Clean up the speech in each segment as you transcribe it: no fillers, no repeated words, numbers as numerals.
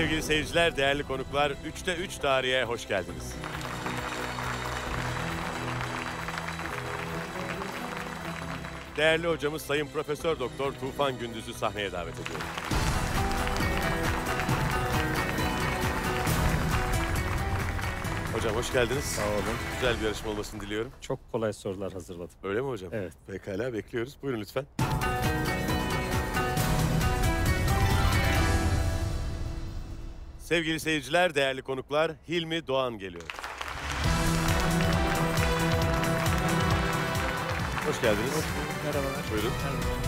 Sevgili seyirciler, değerli konuklar, 3'te 3 tarihe hoş geldiniz. Değerli hocamız Sayın Profesör Doktor Tufan Gündüz'ü sahneye davet ediyorum. Hocam hoş geldiniz. Sağ olun. Güzel bir yarışma olmasını diliyorum. Çok kolay sorular hazırladım. Öyle mi hocam? Evet. Pekala, bekliyoruz. Buyurun lütfen. Sevgili seyirciler, değerli konuklar, Hilmi Doğan geliyor. Hoş geldiniz. Hoş bulduk, merhabalar. Buyurun. Merhaba.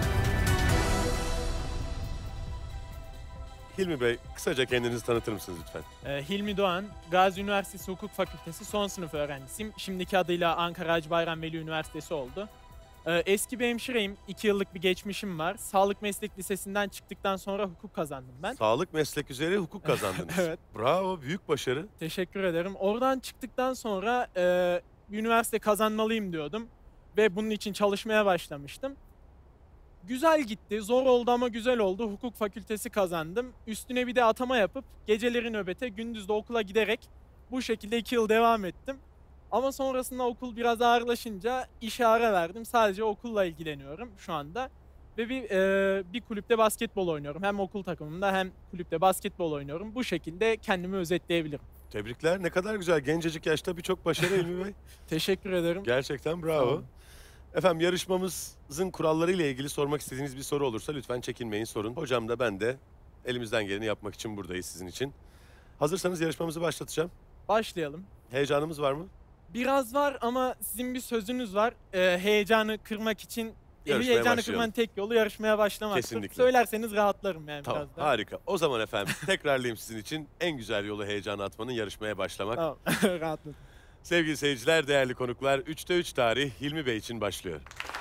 Hilmi Bey, kısaca kendinizi tanıtır mısınız lütfen? Hilmi Doğan, Gazi Üniversitesi Hukuk Fakültesi son sınıf öğrencisiyim. Şimdiki adıyla Ankara Hacı Bayram Veli Üniversitesi oldu. Eski bir hemşireyim, 2 yıllık bir geçmişim var. Sağlık Meslek Lisesi'nden çıktıktan sonra hukuk kazandım ben. Sağlık meslek üzere hukuk kazandınız. Evet. Bravo, büyük başarı. Teşekkür ederim. Oradan çıktıktan sonra bir üniversite kazanmalıyım diyordum. Ve bunun için çalışmaya başlamıştım. Güzel gitti, zor oldu ama güzel oldu. Hukuk fakültesi kazandım. Üstüne bir de atama yapıp geceleri nöbete, gündüz de okula giderek bu şekilde 2 yıl devam ettim. Ama sonrasında okul biraz ağırlaşınca işe ara verdim. Sadece okulla ilgileniyorum şu anda. Ve bir kulüpte basketbol oynuyorum. Hem okul takımında hem kulüpte basketbol oynuyorum. Bu şekilde kendimi özetleyebilirim. Tebrikler. Ne kadar güzel. Gencecik yaşta birçok başarı Hilmi Bey. Teşekkür ederim. Gerçekten Sağ bravo. olun. Efendim, yarışmamızın kuralları ile ilgili sormak istediğiniz bir soru olursa lütfen çekinmeyin, sorun. Hocam da ben de elimizden geleni yapmak için buradayız sizin için. Hazırsanız yarışmamızı başlatacağım. Başlayalım. Heyecanımız var mı? Biraz var ama sizin bir sözünüz var. Heyecanı kırmak için, Yarışmaya heyecanı başlayalım. kırmanın tek yolu yarışmaya başlamaktır. Kesinlikle. Söylerseniz rahatlarım yani Tamam, biraz daha. harika. O zaman efendim tekrarlayayım sizin için. En güzel yolu heyecanı atmanın yarışmaya başlamak. Tamam, rahatladım. Sevgili seyirciler, değerli konuklar, 3'te 3 tarih Hilmi Bey için başlıyor.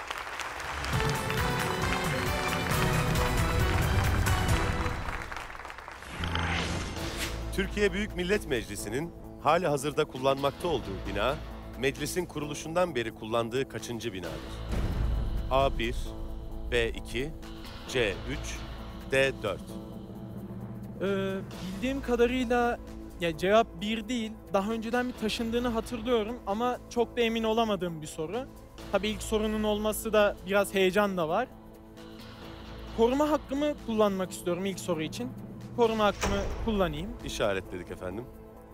Türkiye Büyük Millet Meclisi'nin hali hazırda kullanmakta olduğu bina, meclisin kuruluşundan beri kullandığı kaçıncı binadır? A1, B2, C3, D4. Bildiğim kadarıyla ya cevap 1 değil. Daha önceden bir taşındığını hatırlıyorum ama çok da emin olamadığım bir soru. Tabii ilk sorunun olması da biraz heyecan da var. Koruma hakkımı kullanmak istiyorum ilk soru için. Koruma hakkımı kullanayım. İşaretledik efendim.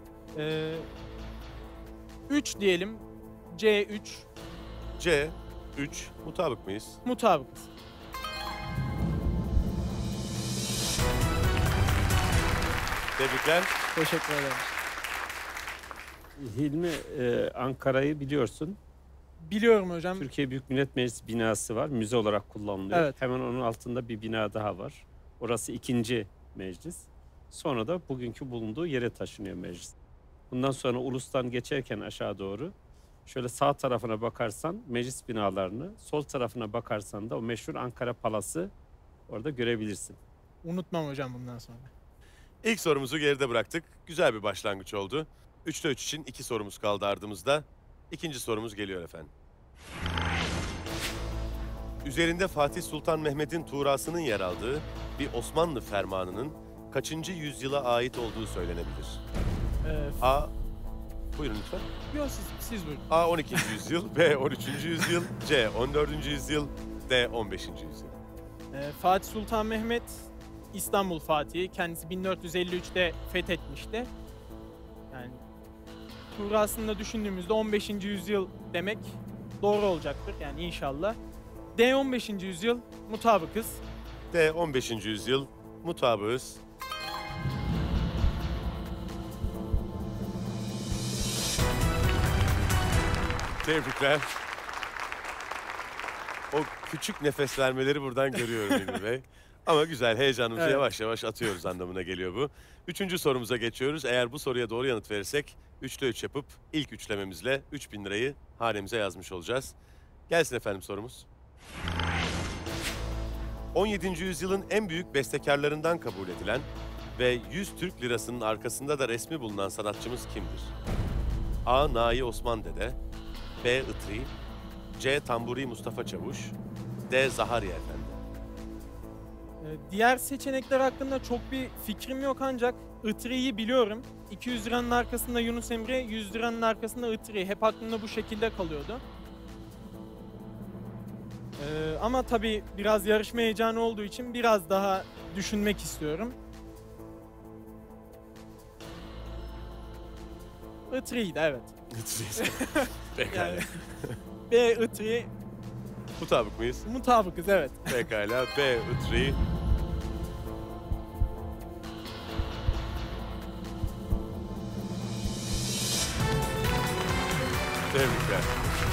3 diyelim. C3 C3, mutabık mıyız? mutabıkız. Tebrikler. Teşekkür ederim. Hilmi, Ankara'yı biliyorsun. Biliyorum hocam. Türkiye Büyük Millet Meclisi binası var. Müze olarak kullanılıyor. Evet. Hemen onun altında bir bina daha var. Orası 2. meclis. Sonra da bugünkü bulunduğu yere taşınıyor meclis. Bundan sonra Ulus'tan geçerken aşağı doğru şöyle sağ tarafına bakarsan meclis binalarını, sol tarafına bakarsan da o meşhur Ankara Palası orada görebilirsin. Unutmam hocam bundan sonra. İlk sorumuzu geride bıraktık. Güzel bir başlangıç oldu. 3'te 3 için 2 sorumuz kaldı ardımızda. İkinci sorumuz geliyor efendim. Üzerinde Fatih Sultan Mehmet'in tuğrasının yer aldığı bir Osmanlı fermanının kaçıncı yüzyıla ait olduğu söylenebilir? A. Buyurun lütfen. Yok siz buyurun. A. 12. yüzyıl, B. 13. yüzyıl, C. 14. yüzyıl, D. 15. yüzyıl. Fatih Sultan Mehmet İstanbul Fatihi. Kendisi 1453'te fethetmişti. Yani Tuğrası'nda düşündüğümüzde 15. yüzyıl demek doğru olacaktır. Yani inşallah. D 15. yüzyıl mutabıkız. D. 15. yüzyıl, mutabığız. Tebrikler. O küçük nefes vermeleri buradan görüyorum Hilmi Bey. Ama güzel, heyecanımızı Evet. yavaş yavaş atıyoruz anlamına geliyor bu. 3. sorumuza geçiyoruz. Eğer bu soruya doğru yanıt verirsek 3'te 3 yapıp ilk üçlememizle 3.000 lirayı hanemize yazmış olacağız. Gelsin efendim sorumuz. 17. yüzyılın en büyük bestekarlarından kabul edilen ve 100 Türk lirasının arkasında da resmi bulunan sanatçımız kimdir? A. Nahi Osman Dede, B. Itri, C. Tamburi Mustafa Çavuş, D. Zahariye Efendi. Diğer seçenekler hakkında çok bir fikrim yok ancak Itri'yi biliyorum. 200 liranın arkasında Yunus Emre, 100 liranın arkasında Itri. Hep aklımda bu şekilde kalıyordu. Ama tabii biraz yarışma heyecanı olduğu için biraz daha düşünmek istiyorum. Itri'ydi evet. Pekala. Yani B Itri Mutabık mıyız? mutabıkız evet. Pekala. B. Itri. Tebrikler.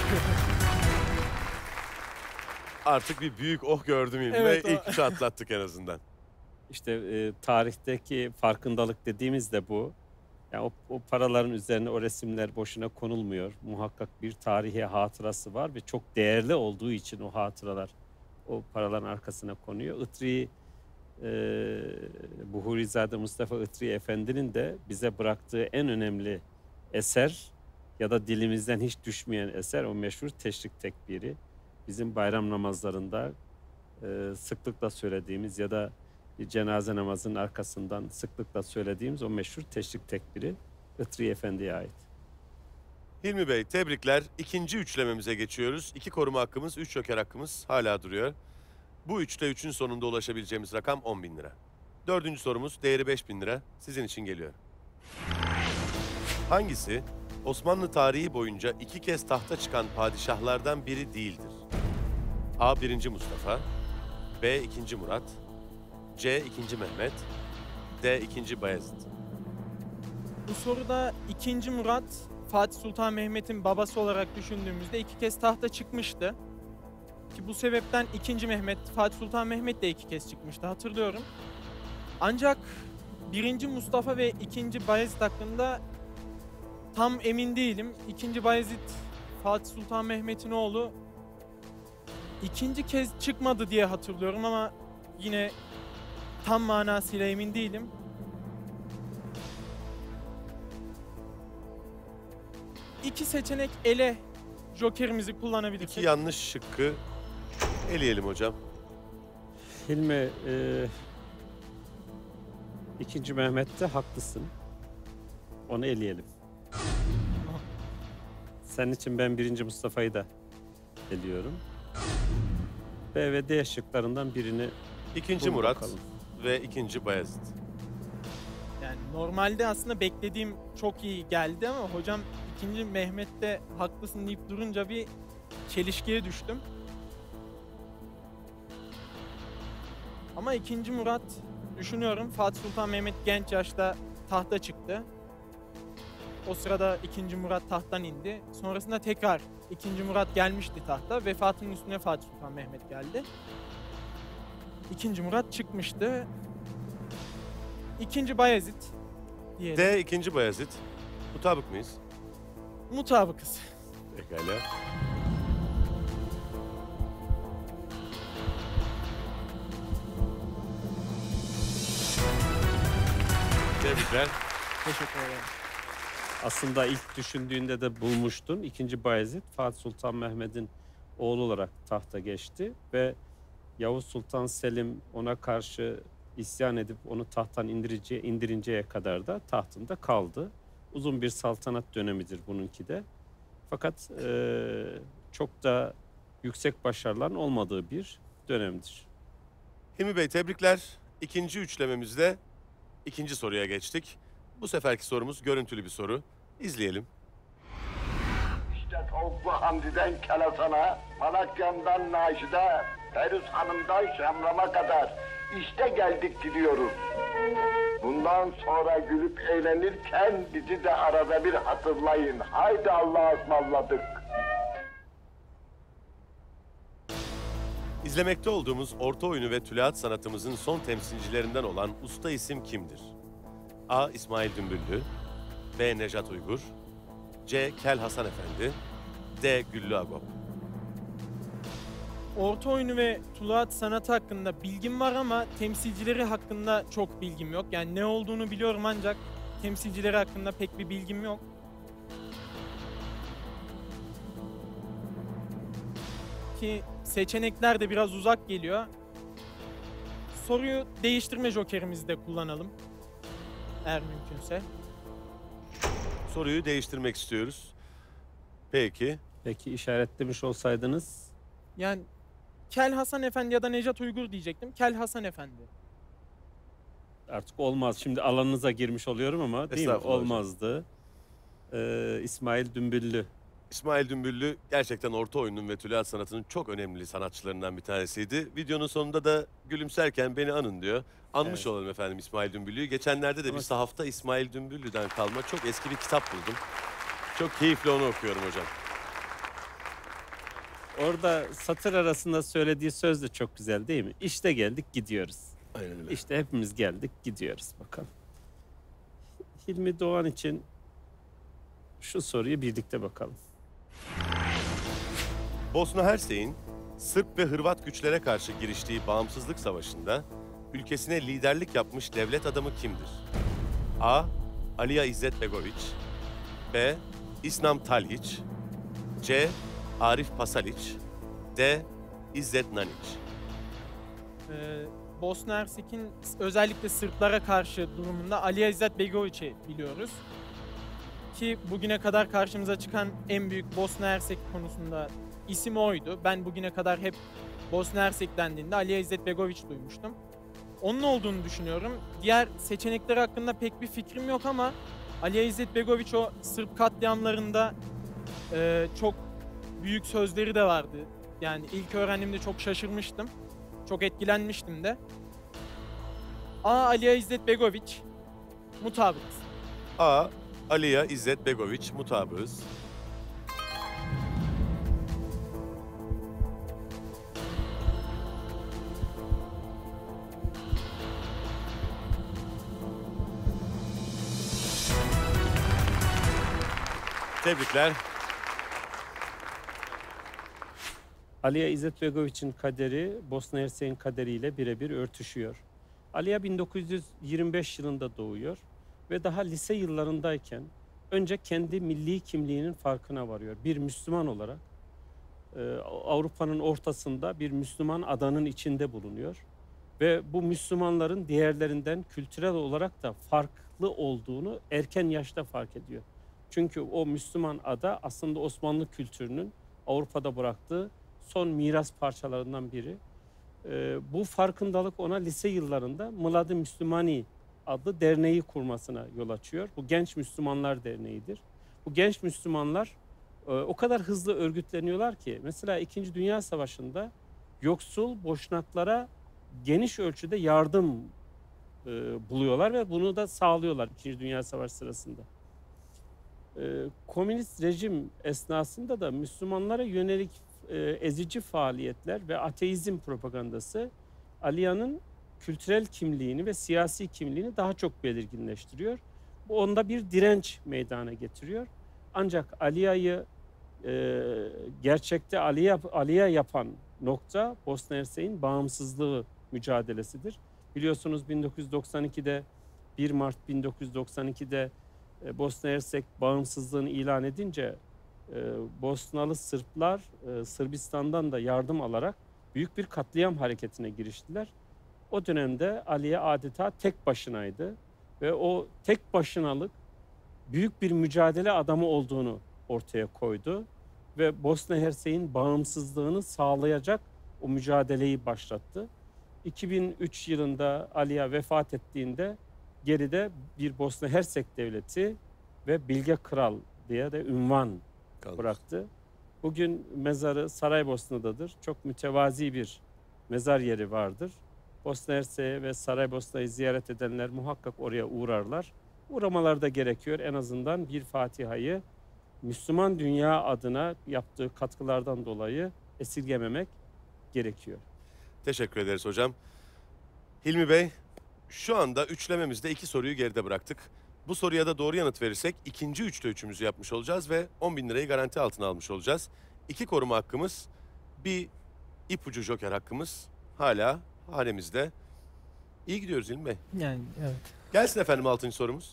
Artık bir büyük oh gördüm İlmi. Evet, o- İlk üçü atlattık en azından. İşte tarihteki farkındalık dediğimiz de bu. Yani o paraların üzerine o resimler boşuna konulmuyor. Muhakkak bir tarihi hatırası var ve çok değerli olduğu için o hatıralar o paraların arkasına konuyor. Itri, Buhurizade Mustafa Itri Efendi'nin de bize bıraktığı en önemli eser ya da dilimizden hiç düşmeyen eser o meşhur Teşrik Tekbiri. Bizim bayram namazlarında sıklıkla söylediğimiz ya da bir cenaze namazının arkasından sıklıkla söylediğimiz o meşhur Teşrik Tekbiri Itri Efendi'ye ait. Hilmi Bey tebrikler. İkinci üçlememize geçiyoruz. 2 koruma hakkımız, 3 joker hakkımız hala duruyor. Bu 3'te 3'ün sonunda ulaşabileceğimiz rakam 10.000 lira. Dördüncü sorumuz değeri 5.000 lira. Sizin için geliyor. Hangisi Osmanlı tarihi boyunca 2 kez tahta çıkan padişahlardan biri değildir? A. 1. Mustafa, B. 2. Murat, C. 2. Mehmet, D. 2. Bayezid. Bu soruda 2. Murat, Fatih Sultan Mehmet'in babası olarak düşündüğümüzde 2 kez tahta çıkmıştı. Ki bu sebepten 2. Mehmet, Fatih Sultan Mehmet de 2 kez çıkmıştı hatırlıyorum. Ancak 1. Mustafa ve 2. Bayezid hakkında tam emin değilim. 2. Bayezid, Fatih Sultan Mehmet'in oğlu 2. kez çıkmadı diye hatırlıyorum ama yine tam manasıyla emin değilim. İki seçenek ele jokerimizi kullanabilirsek. 2 yanlış şıkkı eleyelim hocam. Hilmi, 2. Mehmet'te haklısın. Onu eleyelim. Senin için ben 1. Mustafa'yı da eliyorum. B ve D şıklarından birini 2. bul Murat bakalım. ve 2. Bayezid. Yani normalde aslında beklediğim çok iyi geldi ama hocam 2. Mehmet'te haklısın deyip durunca bir çelişkiye düştüm. Ama 2. Murat düşünüyorum Fatih Sultan Mehmet genç yaşta tahta çıktı. O sırada 2. Murat tahttan indi. Sonrasında tekrar 2. Murat gelmişti tahta. Vefatının üstüne Fatih Sultan Mehmet geldi. 2. Murat çıkmıştı. 2. Bayezid diyelim. D. 2. Bayezid. Mutabık mıyız? Mutabıkız. Pekala. Tebrikler. Teşekkür ederim. Aslında ilk düşündüğünde de bulmuştun. 2. Bayezid, Fatih Sultan Mehmet'in oğlu olarak tahta geçti ve Yavuz Sultan Selim ona karşı isyan edip onu tahttan indirinceye kadar da tahtında kaldı. Uzun bir saltanat dönemidir bununki de. Fakat çok da yüksek başarıların olmadığı bir dönemdir. Hilmi Bey tebrikler. İkinci üçlememizde ikinci soruya geçtik. Bu seferki sorumuz görüntülü bir soru. İzleyelim. İşte Tavuklu Hamdi'den Kelasan'a, Malakya'dan Naşi'de, Feruz Hanım'dan Şamram'a kadar işte geldik gidiyoruz. Bundan sonra gülüp eğlenirken bizi de arada bir hatırlayın. Haydi Allah'a ısmarladık. İzlemekte olduğumuz orta oyunu ve tülaat sanatımızın son temsilcilerinden olan usta isim kimdir? A. İsmail Dümbüllü, B. Nejat Uygur, C. Kel Hasan Efendi, D. Güllü Agop. Orta oyunu ve tuluat sanatı hakkında bilgim var ama temsilcileri hakkında çok bilgim yok. Yani ne olduğunu biliyorum ancak temsilcileri hakkında pek bir bilgim yok. Ki seçenekler de biraz uzak geliyor. Soruyu değiştirme jokerimizi de kullanalım. Eğer mümkünse. Soruyu değiştirmek istiyoruz. Peki. Peki işaretlemiş olsaydınız Yani Kel Hasan Efendi ya da Nejat Uygur diyecektim. Kel Hasan Efendi. artık olmaz. Şimdi alanınıza girmiş oluyorum ama değil mi? Estağfurullah hocam. Olmazdı. İsmail Dümbüllü. İsmail Dümbüllü gerçekten orta oyunun ve tülat sanatının çok önemli sanatçılarından bir tanesiydi. Videonun sonunda da gülümserken beni anın diyor. Anmış Evet. olalım efendim İsmail Dümbüllü'yü. Geçenlerde de Ama- bir sahafta İsmail Dümbüllü'den kalma çok eski bir kitap buldum. Çok keyifli onu okuyorum hocam. Orada satır arasında söylediği söz de çok güzel değil mi? İşte geldik gidiyoruz. Aynen öyle. İşte hepimiz geldik gidiyoruz bakalım. Hilmi Doğan için şu soruyu birlikte bakalım. Bosna Hersek'in Sırp ve Hırvat güçlere karşı giriştiği bağımsızlık savaşında ülkesine liderlik yapmış devlet adamı kimdir? A. Alija İzzetbegović, B. İslam Talhić, C. Arif Pasalić, D. İzzet Nanić. Bosna Hersek'in özellikle Sırplara karşı durumunda Alija İzzetbegović'i biliyoruz. Ki bugüne kadar karşımıza çıkan en büyük Bosna Hersek konusunda isim oydu. Ben bugüne kadar hep Bosna Hersek dendiğinde Alija İzzetbegović duymuştum. Onun olduğunu düşünüyorum. Diğer seçenekler hakkında pek bir fikrim yok ama Alija İzzetbegović o Sırp katliamlarında çok büyük sözleri de vardı. Yani ilk öğrendiğimde çok şaşırmıştım. Çok etkilenmiştim de. A. Alija İzzetbegović. Mutabıkız. A. Alija İzzetbegović, mutabığız. Tebrikler. Alija İzzetbegović'in kaderi Bosna Hersek'in kaderiyle birebir örtüşüyor. Alija 1925 yılında doğuyor ve daha lise yıllarındayken önce kendi milli kimliğinin farkına varıyor. Bir Müslüman olarak Avrupa'nın ortasında bir Müslüman adanın içinde bulunuyor. Ve bu Müslümanların diğerlerinden kültürel olarak da farklı olduğunu erken yaşta fark ediyor. Çünkü o Müslüman ada aslında Osmanlı kültürünün Avrupa'da bıraktığı son miras parçalarından biri. Bu farkındalık ona lise yıllarında Mladi Müslümani adlı derneği kurmasına yol açıyor. Bu Genç Müslümanlar Derneği'dir. Bu genç Müslümanlar o kadar hızlı örgütleniyorlar ki mesela 2. Dünya Savaşı'nda yoksul Boşnaklara geniş ölçüde yardım buluyorlar ve bunu da sağlıyorlar 2. Dünya Savaşı sırasında. Komünist rejim esnasında da Müslümanlara yönelik ezici faaliyetler ve ateizm propagandası Alija'nın kültürel kimliğini ve siyasi kimliğini daha çok belirginleştiriyor. Bu onda bir direnç meydana getiriyor. Ancak Alija'yı gerçekte Alija yapan nokta Bosna Hersek'in bağımsızlığı mücadelesidir. Biliyorsunuz 1992'de 1 Mart 1992'de Bosna Hersek bağımsızlığını ilan edince Bosnalı Sırplar Sırbistan'dan da yardım alarak büyük bir katliam hareketine giriştiler. O dönemde Alija adeta tek başınaydı ve o tek başınalık büyük bir mücadele adamı olduğunu ortaya koydu ve Bosna Hersek'in bağımsızlığını sağlayacak o mücadeleyi başlattı. 2003 yılında Alija vefat ettiğinde geride bir Bosna Hersek devleti ve Bilge Kral diye de ünvan bıraktı. Bugün mezarı Saraybosna'dadır. Çok mütevazi bir mezar yeri vardır. Bosna Hersek'e ve Saraybosna'yı ziyaret edenler muhakkak oraya uğrarlar. Uğramaları da gerekiyor. En azından bir Fatiha'yı Müslüman dünya adına yaptığı katkılardan dolayı esirgememek gerekiyor. Teşekkür ederiz hocam. Hilmi Bey, şu anda üçlememizde 2 soruyu geride bıraktık. Bu soruya da doğru yanıt verirsek ikinci 3'te 3'ümüzü yapmış olacağız ve 10.000 lirayı garanti altına almış olacağız. 2 koruma hakkımız, bir ipucu joker hakkımız hala hanemizde. İyi gidiyoruz Hilmi Bey. Yani evet. Gelsin efendim 6. sorumuz.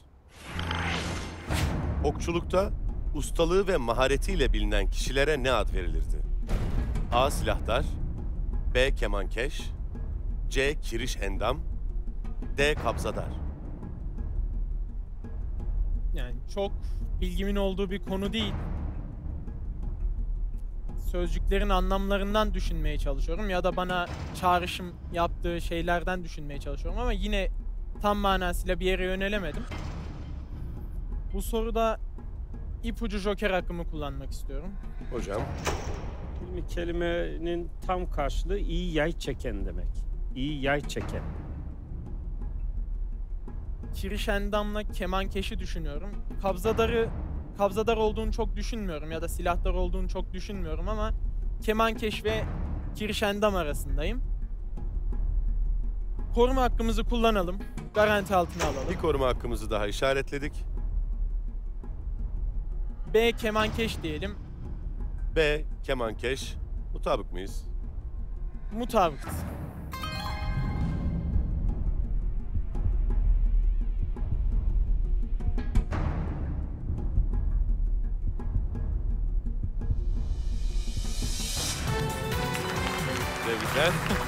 Okçulukta ustalığı ve maharetiyle bilinen kişilere ne ad verilirdi? A. Silahtar, B. Kemankeş, C. Kiriş endam, D. Kabzadar. Yani çok bilgimin olduğu bir konu değil. Sözcüklerin anlamlarından düşünmeye çalışıyorum ya da bana çağrışım yaptığı şeylerden düşünmeye çalışıyorum ama yine tam manasıyla bir yere yönelemedim. Bu soruda ipucu joker hakkımı kullanmak istiyorum. Hocam, Hilmi, kelimenin tam karşılığı iyi yay çeken demek. İyi yay çeken. Kirişendam'la kemankeşi düşünüyorum. Kabzadar olduğunu çok düşünmüyorum ya da silahtar olduğunu çok düşünmüyorum ama kemankeş ve kirişendam arasındayım. Koruma hakkımızı kullanalım. Garanti altına alalım. bir koruma hakkımızı daha işaretledik. B kemankeş diyelim. B. Kemankeş. Mutabık mıyız? Mutabıkız. Tebrikler.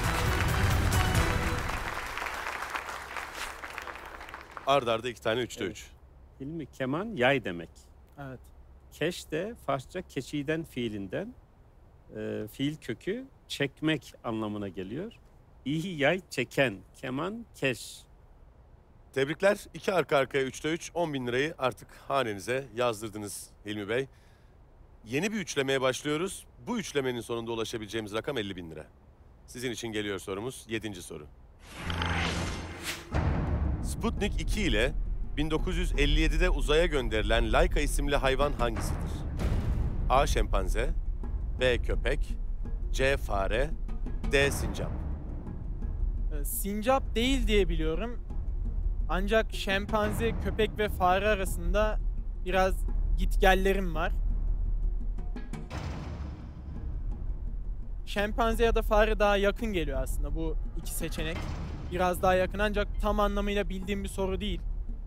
Arda arda 2 tane 3'te 3. Hilmi, keman yay demek. Evet. Keş de Farsça keçiden fiilinden fiil kökü çekmek anlamına geliyor. İyi yay çeken, keman, keş. Tebrikler. 2 arka arkaya 3'te 3. 10.000 lirayı artık hanenize yazdırdınız Hilmi Bey. Yeni bir üçlemeye başlıyoruz. Bu üçlemenin sonunda ulaşabileceğimiz rakam 50.000 lira. Sizin için geliyor sorumuz. 7. soru. Sputnik 2 ile 1957'de uzaya gönderilen Laika isimli hayvan hangisidir? A. Şempanze, B. Köpek, C. Fare, D. Sincap. Sincap değil diye biliyorum. Ancak şempanze, köpek ve fare arasında biraz gitgellerim var. Şempanze ya da fare daha yakın geliyor aslında bu iki seçenek. Biraz daha yakın ancak tam anlamıyla bildiğim bir soru değil.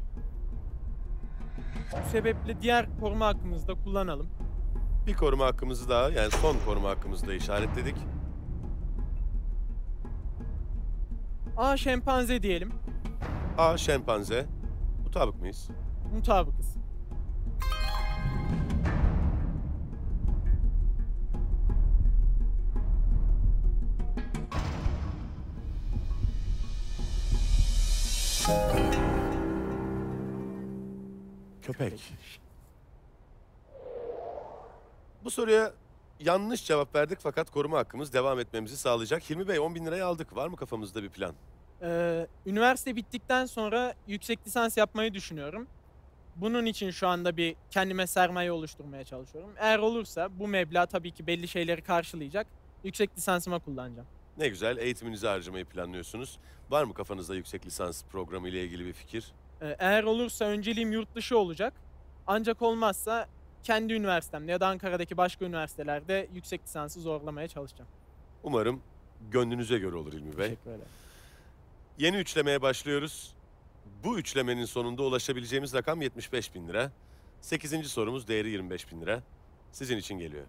Bu sebeple diğer koruma hakkımızı da kullanalım. Bir koruma hakkımızı daha, yani son koruma hakkımızı da işaretledik. A şempanze diyelim. A. Şempanze. Mutabık mıyız? Mutabıkız. Köpek. Bu soruya yanlış cevap verdik fakat koruma hakkımız devam etmemizi sağlayacak. Hilmi Bey 10.000 lirayı aldık. Var mı kafamızda bir plan? Üniversite bittikten sonra yüksek lisans yapmayı düşünüyorum. Bunun için şu anda bir kendime sermaye oluşturmaya çalışıyorum. Eğer olursa bu meblağ tabii ki belli şeyleri karşılayacak. Yüksek lisansıma kullanacağım. Ne güzel, eğitiminizi harcamayı planlıyorsunuz. Var mı kafanızda yüksek lisans programı ile ilgili bir fikir? Eğer olursa önceliğim yurt dışı olacak. Ancak olmazsa kendi üniversitemde ya da Ankara'daki başka üniversitelerde yüksek lisansı zorlamaya çalışacağım. Umarım gönlünüze göre olur Hilmi Bey. Teşekkür ederim. Yeni üçlemeye başlıyoruz. Bu üçlemenin sonunda ulaşabileceğimiz rakam 75.000 lira. 8. sorumuz değeri 25.000 lira. Sizin için geliyor.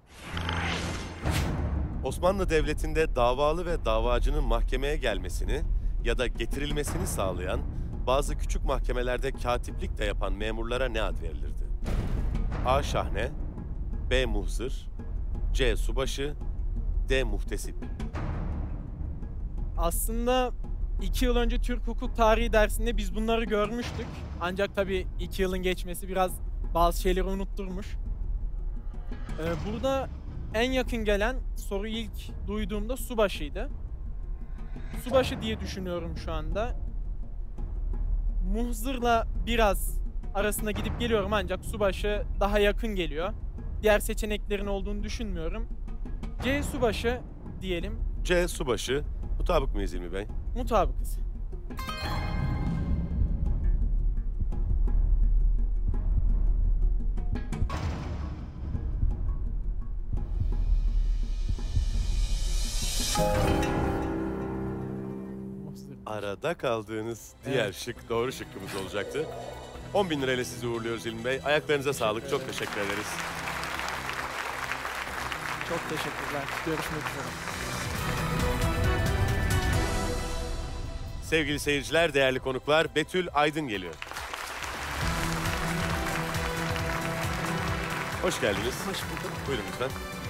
Osmanlı Devleti'nde davalı ve davacının mahkemeye gelmesini ya da getirilmesini sağlayan bazı küçük mahkemelerde katiplik de yapan memurlara ne ad verilirdi? A. Şahne, B. Muhzır, C. Subaşı, D. Muhtesip. Aslında 2 yıl önce Türk hukuk tarihi dersinde biz bunları görmüştük. Ancak tabii 2 yılın geçmesi biraz bazı şeyleri unutturmuş. Burada en yakın gelen soruyu ilk duyduğumda subaşıydı. Subaşı diye düşünüyorum şu anda. Muhzırla biraz arasında gidip geliyorum ancak subaşı daha yakın geliyor. Diğer seçeneklerin olduğunu düşünmüyorum. C subaşı diyelim. C. Subaşı. Mutabık mıyız Hilmi Bey? Mutabıkız. Arada kaldığınız diğer şık doğru şıkkımız olacaktı. 10.000 lirayla sizi uğurluyoruz Hilmi Bey. Ayaklarınıza sağlık. Çok teşekkür ederiz. Çok teşekkürler. Görüşmek üzere. Sevgili seyirciler, değerli konuklar, Betül Aydın geliyor. Hoş geldiniz. Hoş bulduk. Buyurun lütfen.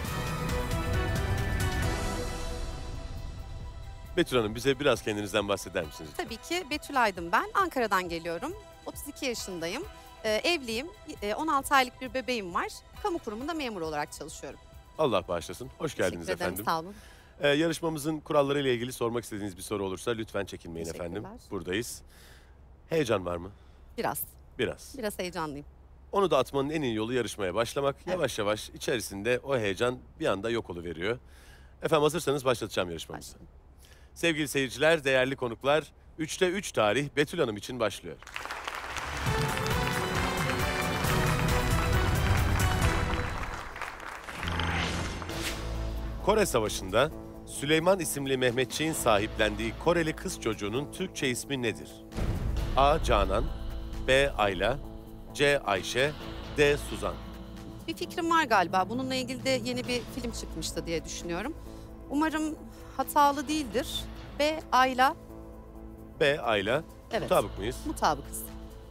Betül Hanım, bize biraz kendinizden bahseder misiniz? Tabii ki Betül Aydın ben. Ankara'dan geliyorum. 32 yaşındayım. Evliyim. 16 aylık bir bebeğim var. Kamu kurumunda memur olarak çalışıyorum. Allah bağışlasın. Hoş geldiniz Teşekkür ederim, efendim. sağ olun. Yarışmamızın kuralları ile ilgili sormak istediğiniz bir soru olursa lütfen çekinmeyin efendim. Teşekkürler. Buradayız. Heyecan var mı? Biraz. Biraz. Biraz heyecanlıyım. Onu da atmanın en iyi yolu yarışmaya başlamak. Evet. Yavaş yavaş içerisinde o heyecan bir anda yok oluveriyor. Efendim hazırsanız başlatacağım yarışmamızı. Başlayalım. Sevgili seyirciler, değerli konuklar, 3'te 3 tarih Betül Hanım için başlıyor. Kore Savaşı'nda Süleyman isimli Mehmetçiğin sahiplendiği Koreli kız çocuğunun Türkçe ismi nedir? A. Canan, B. Ayla, C. Ayşe, D. Suzan. Bir fikrim var galiba. Bununla ilgili de yeni bir film çıkmıştı diye düşünüyorum. Umarım hatalı değildir. B. Ayla. B. Ayla. Evet. Mutabık mıyız? Mutabıkız.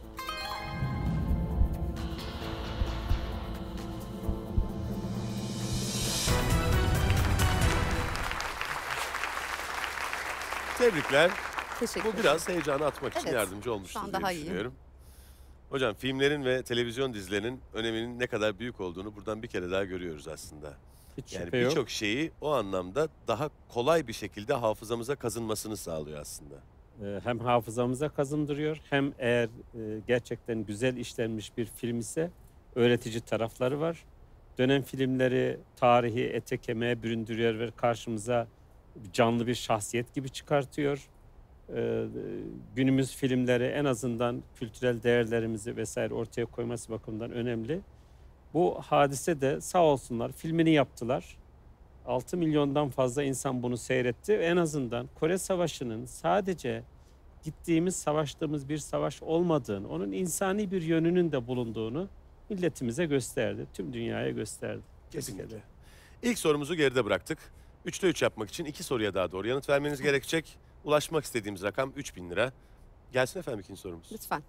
Tebrikler. Teşekkür Bu ederim. biraz heyecanı atmak için Evet, yardımcı olmuştur şu an diye daha iyi. düşünüyorum. Hocam filmlerin ve televizyon dizilerinin öneminin ne kadar büyük olduğunu buradan bir kere daha görüyoruz aslında. Hiç Yani şüphe yok. birçok şeyi o anlamda daha kolay bir şekilde hafızamıza kazınmasını sağlıyor aslında. Hem hafızamıza kazındırıyor hem eğer gerçekten güzel işlenmiş bir film ise öğretici tarafları var. Dönem filmleri tarihi ete kemiğe büründürüyor ve karşımıza canlı bir şahsiyet gibi çıkartıyor. Günümüz filmleri en azından kültürel değerlerimizi vesaire ortaya koyması bakımından önemli. Bu hadise de sağ olsunlar filmini yaptılar. 6 milyondan fazla insan bunu seyretti. En azından Kore Savaşı'nın sadece gittiğimiz, savaştığımız bir savaş olmadığını, onun insani bir yönünün de bulunduğunu milletimize gösterdi. Tüm dünyaya gösterdi. Tebrik Kesinlikle. ederim. İlk sorumuzu geride bıraktık. 3'te 3 yapmak için 2 soruya daha doğru yanıt vermeniz gerekecek. Ulaşmak istediğimiz rakam 3.000 lira. Gelsin efendim ikinci sorumuz. Lütfen.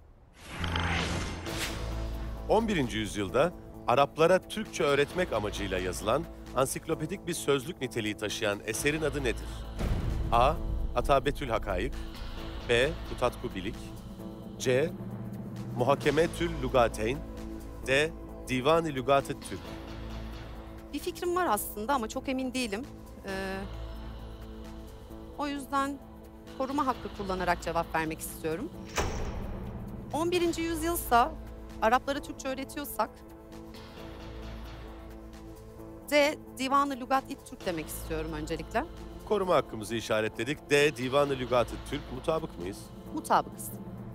11. yüzyılda Araplara Türkçe öğretmek amacıyla yazılan ansiklopedik bir sözlük niteliği taşıyan eserin adı nedir? A. Atabetül Hakayık, B. Kutatku Bilik, C. Muhakemetül Lugateyn, D. Divan-ı Lügat-ı Türk. Bir fikrim var aslında ama çok emin değilim. O yüzden koruma hakkı kullanarak cevap vermek istiyorum. 11. yüzyılsa Araplara Türkçe öğretiyorsak D. Divan-ı Lügat-i Türk demek istiyorum öncelikle. Koruma hakkımızı işaretledik. D. Divan-ı Lügat-ı Türk. Mutabık mıyız? Mutabıkız.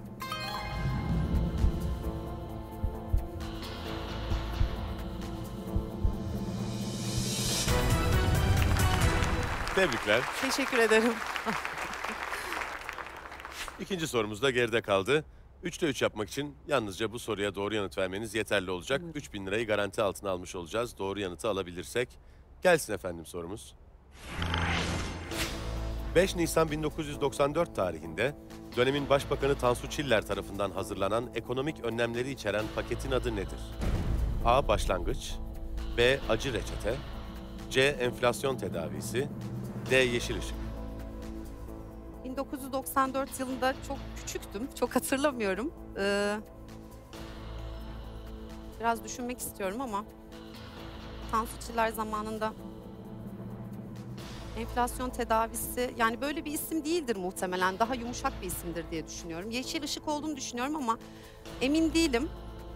Tebrikler. Teşekkür ederim. İkinci sorumuz da geride kaldı. 3'te 3 yapmak için yalnızca bu soruya doğru yanıt vermeniz yeterli olacak. 3.000 lirayı garanti altına almış olacağız. Doğru yanıtı alabilirsek. Gelsin efendim sorumuz. 5 Nisan 1994 tarihinde dönemin Başbakanı Tansu Çiller tarafından hazırlanan ekonomik önlemleri içeren paketin adı nedir? A. Başlangıç, B. Acı reçete, C. Enflasyon tedavisi, D. Yeşil ışık. 1994 yılında çok küçüktüm. Çok hatırlamıyorum. Biraz düşünmek istiyorum ama Tansu Çiller zamanında enflasyon tedavisi, yani böyle bir isim değildir muhtemelen. Daha yumuşak bir isimdir diye düşünüyorum. Yeşil ışık olduğunu düşünüyorum ama emin değilim.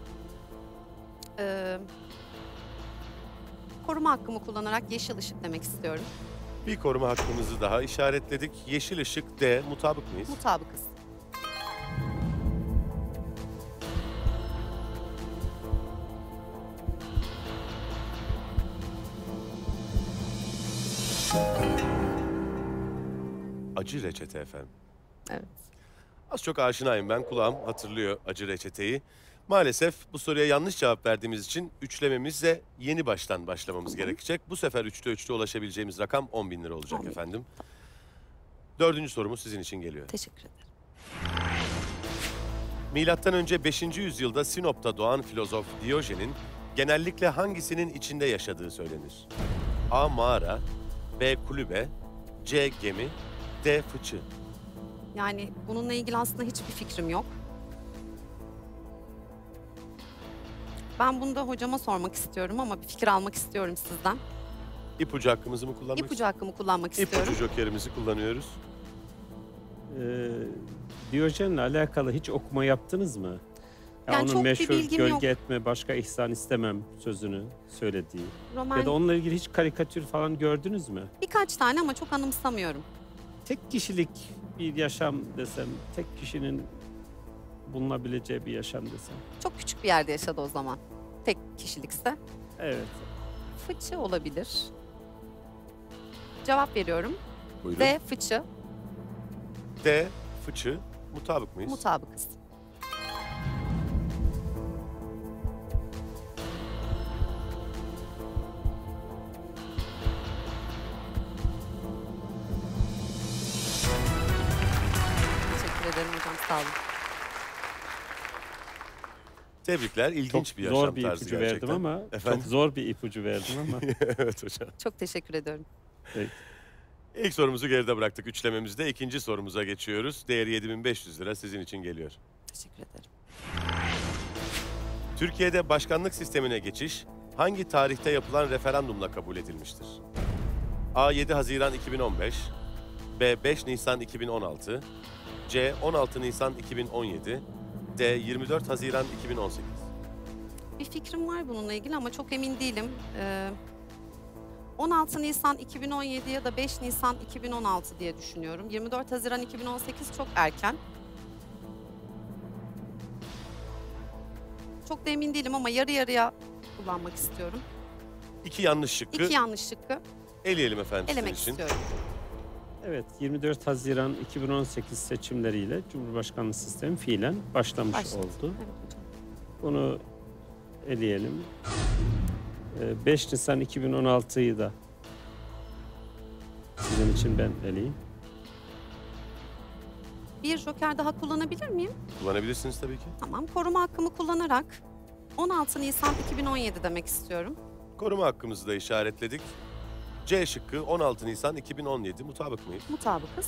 Koruma hakkımı kullanarak yeşil ışık demek istiyorum. Bir koruma hakkımızı daha işaretledik. Yeşil ışık D. Mutabık mıyız? Mutabıkız. Acı reçete efendim. Evet. Az çok aşinayım ben. Kulağım hatırlıyor acı reçeteyi. Maalesef bu soruya yanlış cevap verdiğimiz için üçlememizle yeni baştan başlamamız gerekecek. Bu sefer 3'te 3'te ulaşabileceğimiz rakam 10.000 lira olacak 10.000. efendim. Dördüncü sorumuz sizin için geliyor. Teşekkür ederim. Milattan önce 5. yüzyılda Sinop'ta doğan filozof Diyojen'in genellikle hangisinin içinde yaşadığı söylenir? A. Mağara, B. Kulübe, C. Gemi, D. Fıçı. Yani bununla ilgili aslında hiçbir fikrim yok. Ben bunu da hocama sormak istiyorum ama bir fikir almak istiyorum sizden. İpucu hakkımızı mı kullanmak İpucu hakkımı kullanmak istiyoruz? istiyorum. İpucu jokerimizi kullanıyoruz. Diyojen'le alakalı hiç okuma yaptınız mı? Ya Yani onun çok bir meşhur bilgim gölge yok. etme başka ihsan istemem sözünü söylediği. Roman Ya da onunla ilgili hiç karikatür falan gördünüz mü? birkaç tane ama çok anımsamıyorum. Tek kişilik bir yaşam desem, tek kişinin bulunabileceği bir yaşam desem. Çok küçük bir yerde yaşadı o zaman. Tek kişilikse. Evet. Fıçı olabilir. Cevap veriyorum. Buyurun. D. Fıçı. D. Fıçı. Mutabık mıyız? Mutabıkız. Teşekkür ederim hocam. Sağ olun. Tebrikler. İlginç Çok bir yaşam zor bir tarzı ipucu gerçekten. verdim ama Efendim? çok zor bir ipucu verdim ama Evet hocam. Çok teşekkür ediyorum. İlk sorumuzu geride bıraktık üçlememizde. İkinci sorumuza geçiyoruz. Değeri 7500 lira sizin için geliyor. Teşekkür ederim. Türkiye'de başkanlık sistemine geçiş hangi tarihte yapılan referandumla kabul edilmiştir? A. 7 Haziran 2015, B. 5 Nisan 2016, C. 16 Nisan 2017, D. 24 Haziran 2018. Bir fikrim var bununla ilgili ama çok emin değilim. 16 Nisan 2017 ya da 5 Nisan 2016 diye düşünüyorum. 24 Haziran 2018 çok erken. Çok da emin değilim ama yarı yarıya kullanmak istiyorum. İki yanlış şıkkı İki yanlış şıkkı eleyelim efendim elemek sizin için. istiyorum. evet 24 Haziran 2018 seçimleriyle Cumhurbaşkanlığı sistemi fiilen başlamış Başladı. oldu. Evet hocam. Bunu eleyelim. 5 Nisan 2016'yı da sizin için ben eleyeyim. Bir joker daha kullanabilir miyim? Kullanabilirsiniz tabii ki. Tamam. Koruma hakkımı kullanarak 16 Nisan 2017 demek istiyorum. Koruma hakkımızı da işaretledik. C şıkkı 16 Nisan 2017 mutabık mıyız? Mutabıkız.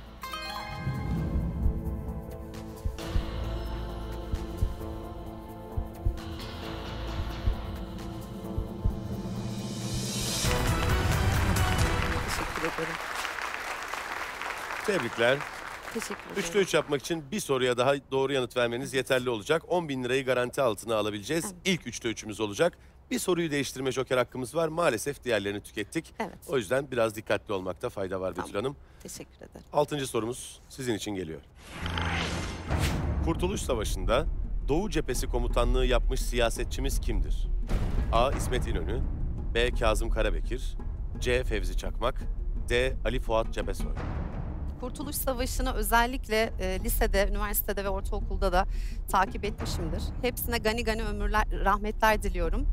Teşekkür ederim. Tebrikler. Teşekkür ederim. 3'te 3 yapmak için bir soruya daha doğru yanıt vermeniz yeterli olacak. 10.000 lirayı garanti altına alabileceğiz. Evet. İlk 3'te 3'ümüz olacak. Bir soruyu değiştirme joker hakkımız var. Maalesef diğerlerini tükettik. Evet. O yüzden biraz dikkatli olmakta fayda var Betül Tamam. Hanım. Teşekkür ederim. 6. sorumuz sizin için geliyor. Kurtuluş Savaşı'nda Doğu Cephesi Komutanlığı yapmış siyasetçimiz kimdir? A. İsmet İnönü, B. Kazım Karabekir, C. Fevzi Çakmak, D. Ali Fuat Cebesoy. Kurtuluş Savaşı'nı özellikle lisede, üniversitede ve ortaokulda da takip etmişimdir. Hepsine gani gani ömürler, rahmetler diliyorum.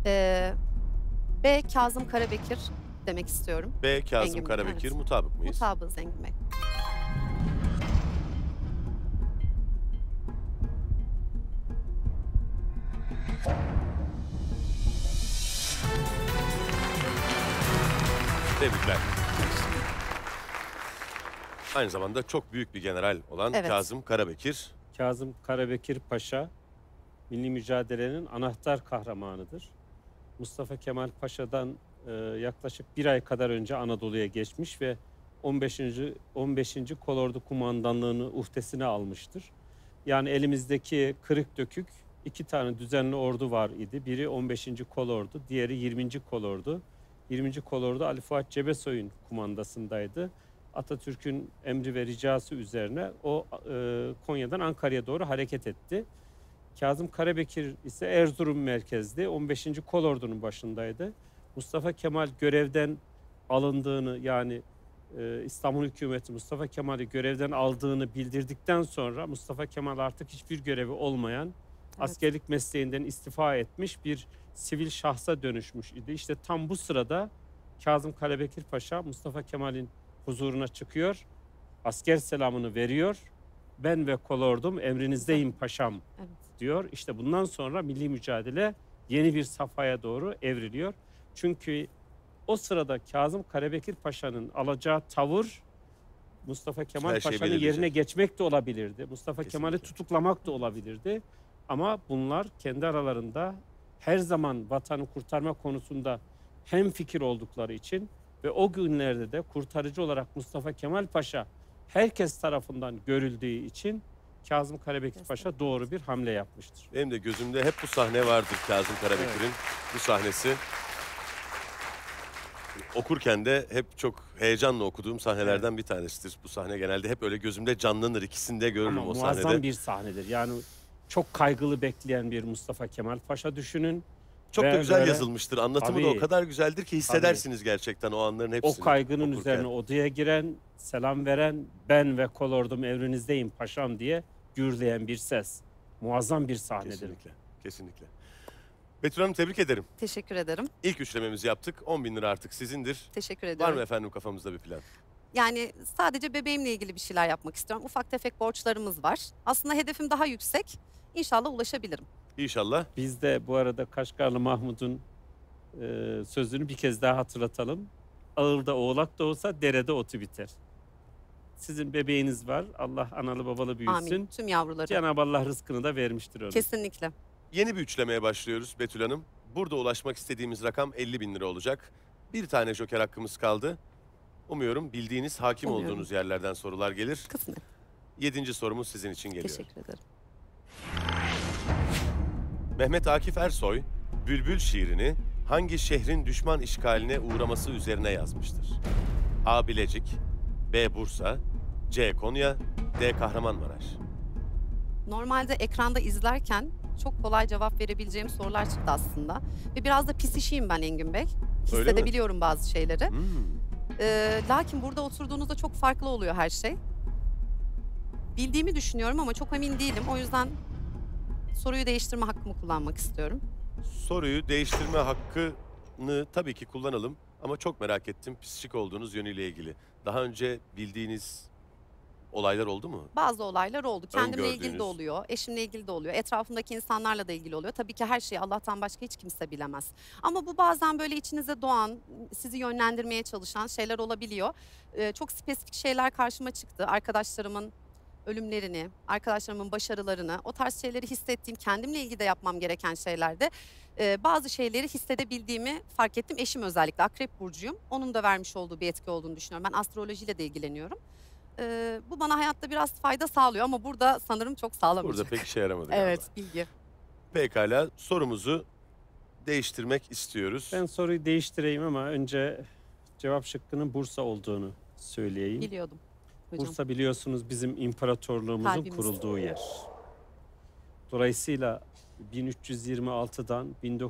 B. Kazım Karabekir demek istiyorum. B. Kazım Engin Bey, Karabekir evet. mutabık mıyız? Mutabığız Engin Bey. Tebrikler. Aynı zamanda çok büyük bir general olan Evet. Kazım Karabekir. Kazım Karabekir Paşa milli mücadelenin anahtar kahramanıdır. Mustafa Kemal Paşa'dan yaklaşık bir ay kadar önce Anadolu'ya geçmiş ve 15. Kolordu Kumandanlığını uhdesine almıştır. Yani elimizdeki kırık dökük iki tane düzenli ordu var idi. Biri 15. Kolordu, diğeri 20. Kolordu. 20. Kolordu Ali Fuat Cebesoy'un kumandasındaydı. Atatürk'ün emri ve ricası üzerine o Konya'dan Ankara'ya doğru hareket etti. Kazım Karabekir ise Erzurum merkezli 15. Kolordu'nun başındaydı. Mustafa Kemal görevden alındığını yani İstanbul hükümeti Mustafa Kemal'i görevden aldığını bildirdikten sonra Mustafa Kemal artık hiçbir görevi olmayan askerlik mesleğinden istifa etmiş bir sivil şahsa dönüşmüş idi. İşte tam bu sırada Kazım Karabekir Paşa Mustafa Kemal'in huzuruna çıkıyor, asker selamını veriyor Ben ve kolordum emrinizdeyim paşam Evet. diyor. İşte bundan sonra milli mücadele yeni bir safhaya doğru evriliyor. Çünkü o sırada Kazım Karabekir Paşa'nın alacağı tavır Mustafa Kemal Her şeyi Paşa'nın belirleyecek. yerine geçmek de olabilirdi. Mustafa Kesinlikle. Kemal'i tutuklamak da olabilirdi. Ama bunlar kendi aralarında her zaman vatanı kurtarma konusunda hemfikir oldukları için ve o günlerde de kurtarıcı olarak Mustafa Kemal Paşa herkes tarafından görüldüğü için Kazım Karabekir Paşa doğru bir hamle yapmıştır. Benim de gözümde hep bu sahne vardır Kazım Karabekir'in. Bu sahnesi. Okurken de hep çok heyecanla okuduğum sahnelerden bir tanesidir. Bu sahne genelde hep öyle gözümde canlanır. İkisini de görürüm Ama o muazzam sahnede. bir sahnedir. Yani çok kaygılı bekleyen bir Mustafa Kemal Paşa düşünün. Çok da Ve güzel böyle- yazılmıştır. Anlatımı da o Tabii. kadar güzeldir ki hissedersiniz gerçekten o anların O hepsini. kaygının okurken. üzerine odaya giren, selam veren, ben ve kolordum emrinizdeyim paşam diye gürleyen bir ses. Muazzam bir sahnedir. Kesinlikle. Kesinlikle. Betül Hanım tebrik ederim. Teşekkür ederim. İlk üçlememizi yaptık. 10.000 lira artık sizindir. Teşekkür Var ediyorum. mı efendim kafamızda bir plan? Yani sadece bebeğimle ilgili bir şeyler yapmak istiyorum. Ufak tefek borçlarımız var. Aslında hedefim daha yüksek. İnşallah ulaşabilirim. İnşallah. Biz de bu arada Kaşgarlı Mahmud'un sözünü bir kez daha hatırlatalım. Ağırda oğlak da olsa derede otu biter. Sizin bebeğiniz var. Allah analı babalı büyütsün. Amin. Tüm yavruları. Cenab-ı Allah rızkını da vermiştir ona. Kesinlikle. Yeni bir üçlemeye başlıyoruz Betül Hanım. Burada ulaşmak istediğimiz rakam 50.000 lira olacak. Bir tane joker hakkımız kaldı. Umuyorum bildiğiniz, hakim Umuyorum. olduğunuz yerlerden sorular gelir. Kısmet. 7. sorumuz sizin için geliyor. Teşekkür ederim. Mehmet Akif Ersoy, Bülbül şiirini hangi şehrin düşman işgaline uğraması üzerine yazmıştır? A. Bilecik, B. Bursa, C. Konya, D. Kahramanmaraş. Normalde ekranda izlerken çok kolay cevap verebileceğim sorular çıktı aslında. Ve biraz da pisişiyim ben Engin Bey. Öyle mi? Hissedebiliyorum bazı şeyleri. Hmm. Lakin burada oturduğunuzda çok farklı oluyor her şey. Bildiğimi düşünüyorum ama çok emin değilim. O yüzden soruyu değiştirme hakkımı kullanmak istiyorum. Soruyu değiştirme hakkını tabii ki kullanalım. Ama çok merak ettim psikik olduğunuz yönüyle ilgili. Daha önce bildiğiniz olaylar oldu mu? Bazı olaylar oldu. Kendimle ilgili Öngördüğünüz. de oluyor, eşimle ilgili de oluyor, etrafımdaki insanlarla da ilgili oluyor. Tabii ki her şeyi Allah'tan başka hiç kimse bilemez. Ama bu bazen böyle içinize doğan, sizi yönlendirmeye çalışan şeyler olabiliyor. Çok spesifik şeyler karşıma çıktı. Arkadaşlarımın ölümlerini, arkadaşlarımın başarılarını, o tarz şeyleri hissettiğim, kendimle ilgili de yapmam gereken şeylerde bazı şeyleri hissedebildiğimi fark ettim. Eşim özellikle Akrep Burcu'yum. Onun da vermiş olduğu bir etki olduğunu düşünüyorum. Ben astrolojiyle de ilgileniyorum. Bu bana hayatta biraz fayda sağlıyor ama burada sanırım çok sağlamayacak. Burada pek işe yaramadı galiba. Evet, bilgi. Pekala sorumuzu değiştirmek istiyoruz. Ben soruyu değiştireyim ama önce cevap şıkkının Bursa olduğunu söyleyeyim. Biliyordum hocam. Bursa biliyorsunuz bizim imparatorluğumuzun Kalbimiz. kurulduğu yer. Dolayısıyla 1326'dan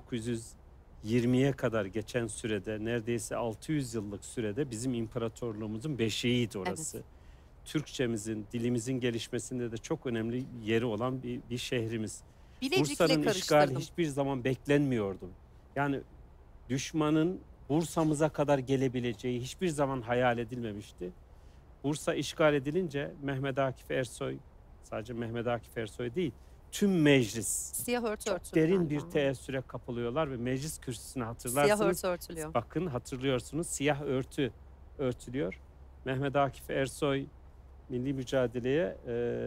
1920'ye kadar geçen sürede neredeyse 600 yıllık sürede bizim imparatorluğumuzun beşiğiydi orası. Türkçemizin, dilimizin gelişmesinde de çok önemli yeri olan bir şehrimiz. Bilecik'le Bursa'nın işgali karıştırdım. hiçbir zaman beklenmiyordu. Yani düşmanın Bursa'mıza kadar gelebileceği hiçbir zaman hayal edilmemişti. Bursa işgal edilince Mehmet Akif Ersoy, sadece Mehmet Akif Ersoy değil, tüm meclis Siyah örtü çok örtülüyor derin bir galiba. teessüre kapılıyorlar ve meclis kürsüsüne Siyah hatırlarsınız. örtü örtülüyor. Bakın hatırlıyorsunuz, siyah örtü örtülüyor. Mehmet Akif Ersoy milli mücadeleye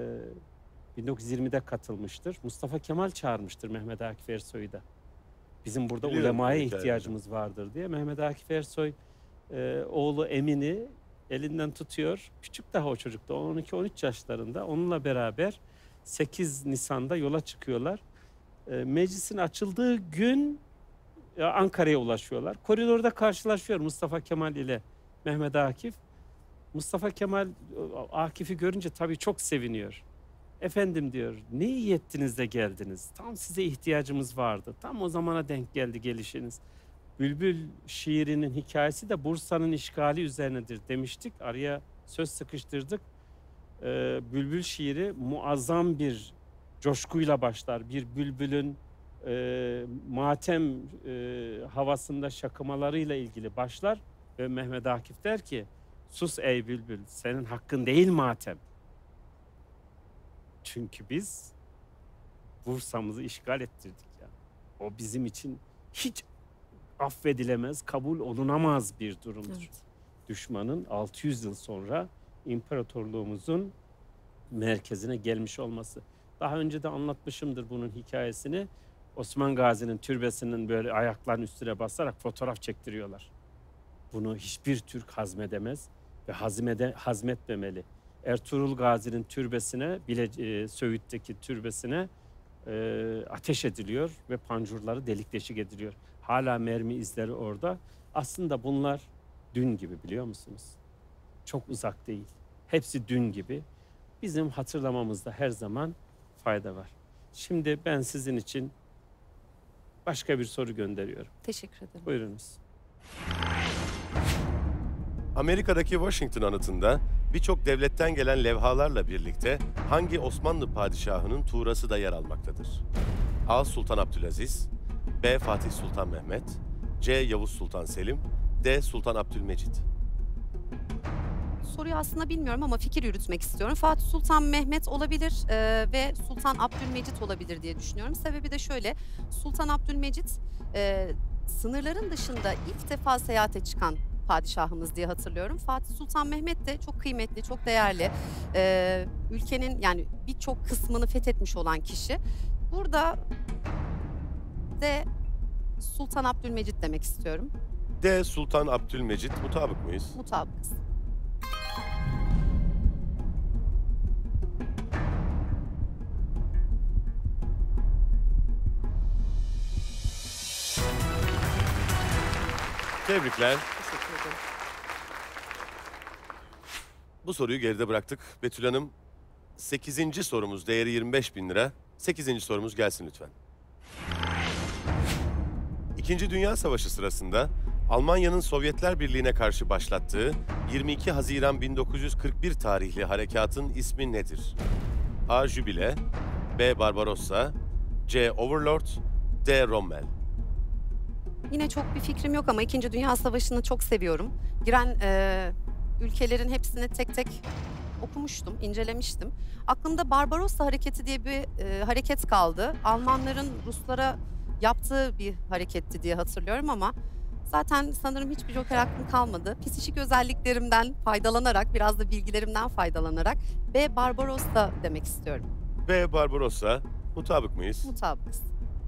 1920'de katılmıştır. Mustafa Kemal çağırmıştır Mehmet Akif Ersoy'u da. Bizim burada Biliyorum ulemaya bu hikayeyi. ihtiyacımız vardır diye. Mehmet Akif Ersoy oğlu Emin'i elinden tutuyor. Küçük daha o çocuk da 12-13 yaşlarında. Onunla beraber 8 Nisan'da yola çıkıyorlar. Meclisin açıldığı gün Ankara'ya ulaşıyorlar. Koridorda karşılaşıyor Mustafa Kemal ile Mehmet Akif. Mustafa Kemal Akif'i görünce tabii çok seviniyor. Efendim diyor, ne iyi ettiniz de geldiniz. Tam size ihtiyacımız vardı. Tam o zamana denk geldi gelişiniz. Bülbül şiirinin hikayesi de Bursa'nın işgali üzerinedir demiştik. Araya söz sıkıştırdık. Bülbül şiiri muazzam bir coşkuyla başlar. Bir bülbülün matem havasında şakımalarıyla ilgili başlar. Ve Mehmet Akif der ki, sus ey bülbül, senin hakkın değil matem. Çünkü biz Bursa'mızı işgal ettirdik ya. O bizim için hiç affedilemez, kabul olunamaz bir durumdur. Evet. Düşmanın 600 yıl sonra imparatorluğumuzun merkezine gelmiş olması. Daha önce de anlatmışımdır bunun hikayesini. Osman Gazi'nin türbesinin böyle ayaklarının üstüne basarak fotoğraf çektiriyorlar. Bunu hiçbir Türk hazmedemez ve hazmetmemeli. Ertuğrul Gazi'nin türbesine, Söğüt'teki türbesine ateş ediliyor ve pancurları delik deşik ediliyor. Hala mermi izleri orada. Aslında bunlar dün gibi, biliyor musunuz? Çok uzak değil. Hepsi dün gibi. Bizim hatırlamamızda her zaman fayda var. Şimdi ben sizin için başka bir soru gönderiyorum. Teşekkür ederim. Buyurunuz. Amerika'daki Washington anıtında birçok devletten gelen levhalarla birlikte hangi Osmanlı padişahının tuğrası da yer almaktadır? A. Sultan Abdülaziz, B. Fatih Sultan Mehmet, C. Yavuz Sultan Selim, D. Sultan Abdülmecit. Soruyu aslında bilmiyorum ama fikir yürütmek istiyorum. Fatih Sultan Mehmet olabilir ve Sultan Abdülmecit olabilir diye düşünüyorum. Sebebi de şöyle, Sultan Abdülmecit sınırların dışında ilk defa seyahate çıkan padişahımız diye hatırlıyorum. Fatih Sultan Mehmet de çok kıymetli, çok değerli. Ülkenin yani birçok kısmını fethetmiş olan kişi. Burada de Sultan Abdülmecit demek istiyorum. D. Sultan Abdülmecit. Mutabık mıyız? Mutabıkız. Tebrikler. Teşekkür ederim. Bu soruyu geride bıraktık. Betül Hanım, 8. sorumuz değeri 25.000 lira. 8. sorumuz gelsin lütfen. İkinci Dünya Savaşı sırasında Almanya'nın Sovyetler Birliği'ne karşı başlattığı 22 Haziran 1941 tarihli harekatın ismi nedir? A. Jübile, B. Barbarossa, C. Overlord, D. Rommel. Yine çok bir fikrim yok ama İkinci Dünya Savaşı'nı çok seviyorum. Giren ülkelerin hepsini tek tek okumuştum, incelemiştim. Aklımda Barbarossa Hareketi diye bir hareket kaldı. Almanların Ruslara yaptığı bir hareketti diye hatırlıyorum ama zaten sanırım hiçbir joker hakkım kalmadı. Psikik özelliklerimden faydalanarak, biraz da bilgilerimden faydalanarak B. Barbarossa demek istiyorum. B. Barbarossa. Mutabık mıyız? Mutabıkız.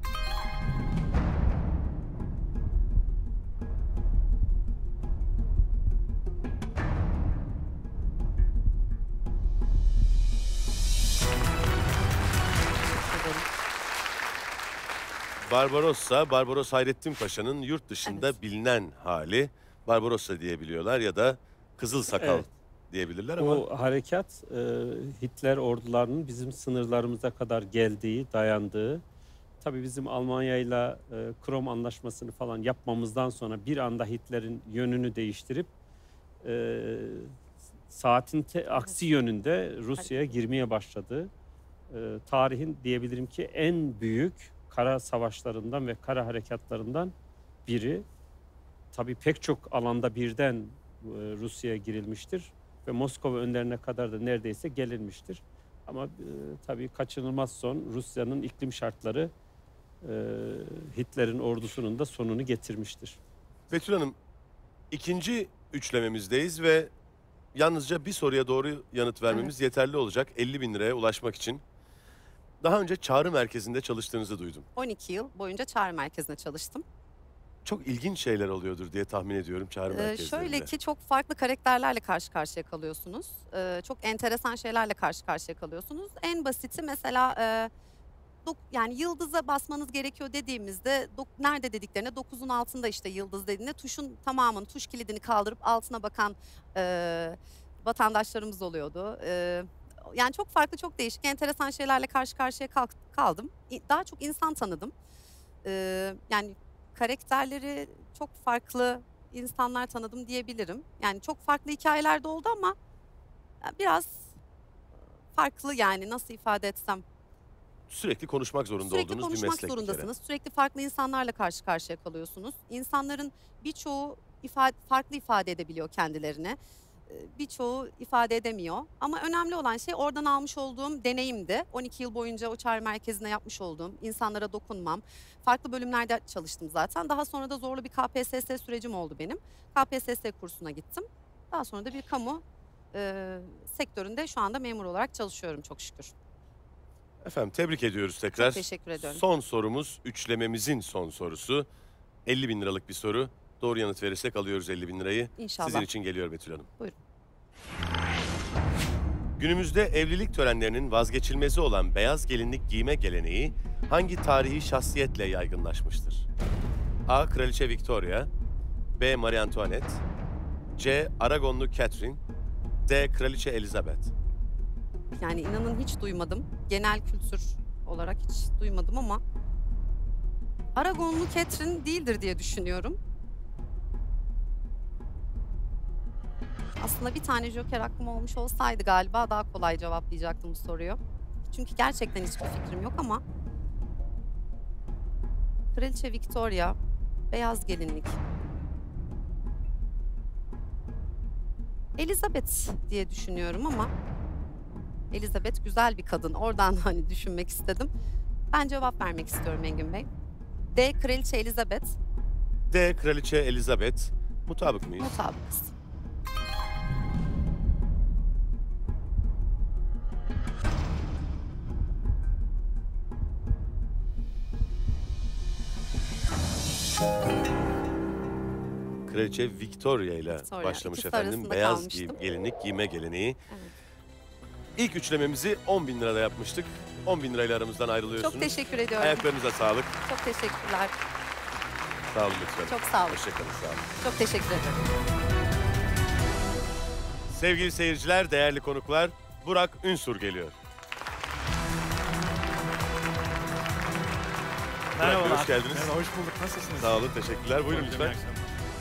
Barbarossa, Barbaros Hayrettin Paşa'nın yurt dışında Evet. bilinen hali. Barbarossa diyebiliyorlar ya da Kızıl Sakal Evet. diyebilirler ama O harekat Hitler ordularının bizim sınırlarımıza kadar geldiği, dayandığı. Tabii bizim Almanya'yla Krom Anlaşması'nı falan yapmamızdan sonra bir anda Hitler'in yönünü değiştirip saatin aksi yönünde Rusya'ya girmeye başladı. Tarihin diyebilirim ki en büyük kara savaşlarından ve kara harekatlarından biri. Tabii pek çok alanda birden Rusya'ya girilmiştir ve Moskova önlerine kadar da neredeyse gelinmiştir. Ama tabii kaçınılmaz son Rusya'nın iklim şartları Hitler'in ordusunun da sonunu getirmiştir. Betül Hanım, ikinci üçlememizdeyiz ve yalnızca bir soruya doğru yanıt vermemiz yeterli olacak 50.000 liraya ulaşmak için. Daha önce çağrı merkezinde çalıştığınızı duydum. 12 yıl boyunca çağrı merkezinde çalıştım. Çok ilginç şeyler oluyordur diye tahmin ediyorum çağrı merkezlerinde. Şöyle ki çok farklı karakterlerle karşı karşıya kalıyorsunuz. Çok enteresan şeylerle karşı karşıya kalıyorsunuz. En basiti mesela yani yıldıza basmanız gerekiyor dediğimizde nerede dediklerine 9'un altında işte yıldız dediğinde tuşun tamamını, tuş kilidini kaldırıp altına bakan vatandaşlarımız oluyordu. Yani çok farklı, çok değişik, enteresan şeylerle karşı karşıya kaldım. Daha çok insan tanıdım. Yani karakterleri çok farklı insanlar tanıdım diyebilirim. Yani çok farklı hikayeler de oldu ama biraz farklı, yani nasıl ifade etsem. Sürekli konuşmak zorunda Sürekli olduğunuz bir konuşmak meslek bir kere. zorundasınız. Sürekli farklı insanlarla karşı karşıya kalıyorsunuz. İnsanların birçoğu farklı ifade edebiliyor kendilerini. birçoğu ifade edemiyor. Ama önemli olan şey oradan almış olduğum deneyimdi. 12 yıl boyunca o çağrı merkezinde yapmış olduğum, insanlara dokunmam. Farklı bölümlerde çalıştım zaten. Daha sonra da zorlu bir KPSS sürecim oldu benim. KPSS kursuna gittim. Daha sonra da bir kamu sektöründe şu anda memur olarak çalışıyorum çok şükür. Efendim tebrik ediyoruz tekrar. Çok teşekkür ediyorum. Son sorumuz üçlememizin son sorusu. 50 bin liralık bir soru. Doğru yanıt verirsek alıyoruz 50 bin lirayı. İnşallah. Sizin için geliyor Betül Hanım. Buyurun. Günümüzde evlilik törenlerinin vazgeçilmezi olan beyaz gelinlik giyme geleneği hangi tarihi şahsiyetle yaygınlaşmıştır? A. Kraliçe Victoria, B. Marie Antoinette, C. Aragonlu Catherine, D. Kraliçe Elizabeth. Yani inanın hiç duymadım. Genel kültür olarak hiç duymadım ama Aragonlu Catherine değildir diye düşünüyorum. Aslında bir tane joker hakkım olmuş olsaydı galiba daha kolay cevaplayacaktım bu soruyu. Çünkü gerçekten hiçbir fikrim yok ama Kraliçe Victoria, beyaz gelinlik. Elizabeth diye düşünüyorum ama Elizabeth güzel bir kadın. Oradan hani düşünmek istedim. Ben cevap vermek istiyorum Engin Bey. D. Kraliçe Elizabeth. D. Kraliçe Elizabeth. Mutabık mıyız? Mutabıkız. Kraliçe Victoria ile Victoria. başlamış İkisi efendim. arasında Beyaz kalmıştım. gelinlik giyme geleneği. Evet. İlk üçlememizi 10 bin lirada yapmıştık. 10 bin lirayla aramızdan ayrılıyorsunuz. Çok teşekkür ediyorum. Ayaklarınıza sağlık. Çok teşekkürler. Sağ olun lütfen. Çok sağ olun. Hoşçakalın. Sağ olun. Çok teşekkür ederim. Sevgili seyirciler, değerli konuklar, Burak Ünsur geliyor. Merhabalar. Bey, hoş geldiniz. Merhaba, hoş bulduk. Nasılsınız? Sağ olun, teşekkürler. Buyurun Hocam, iyi lütfen. akşamlar.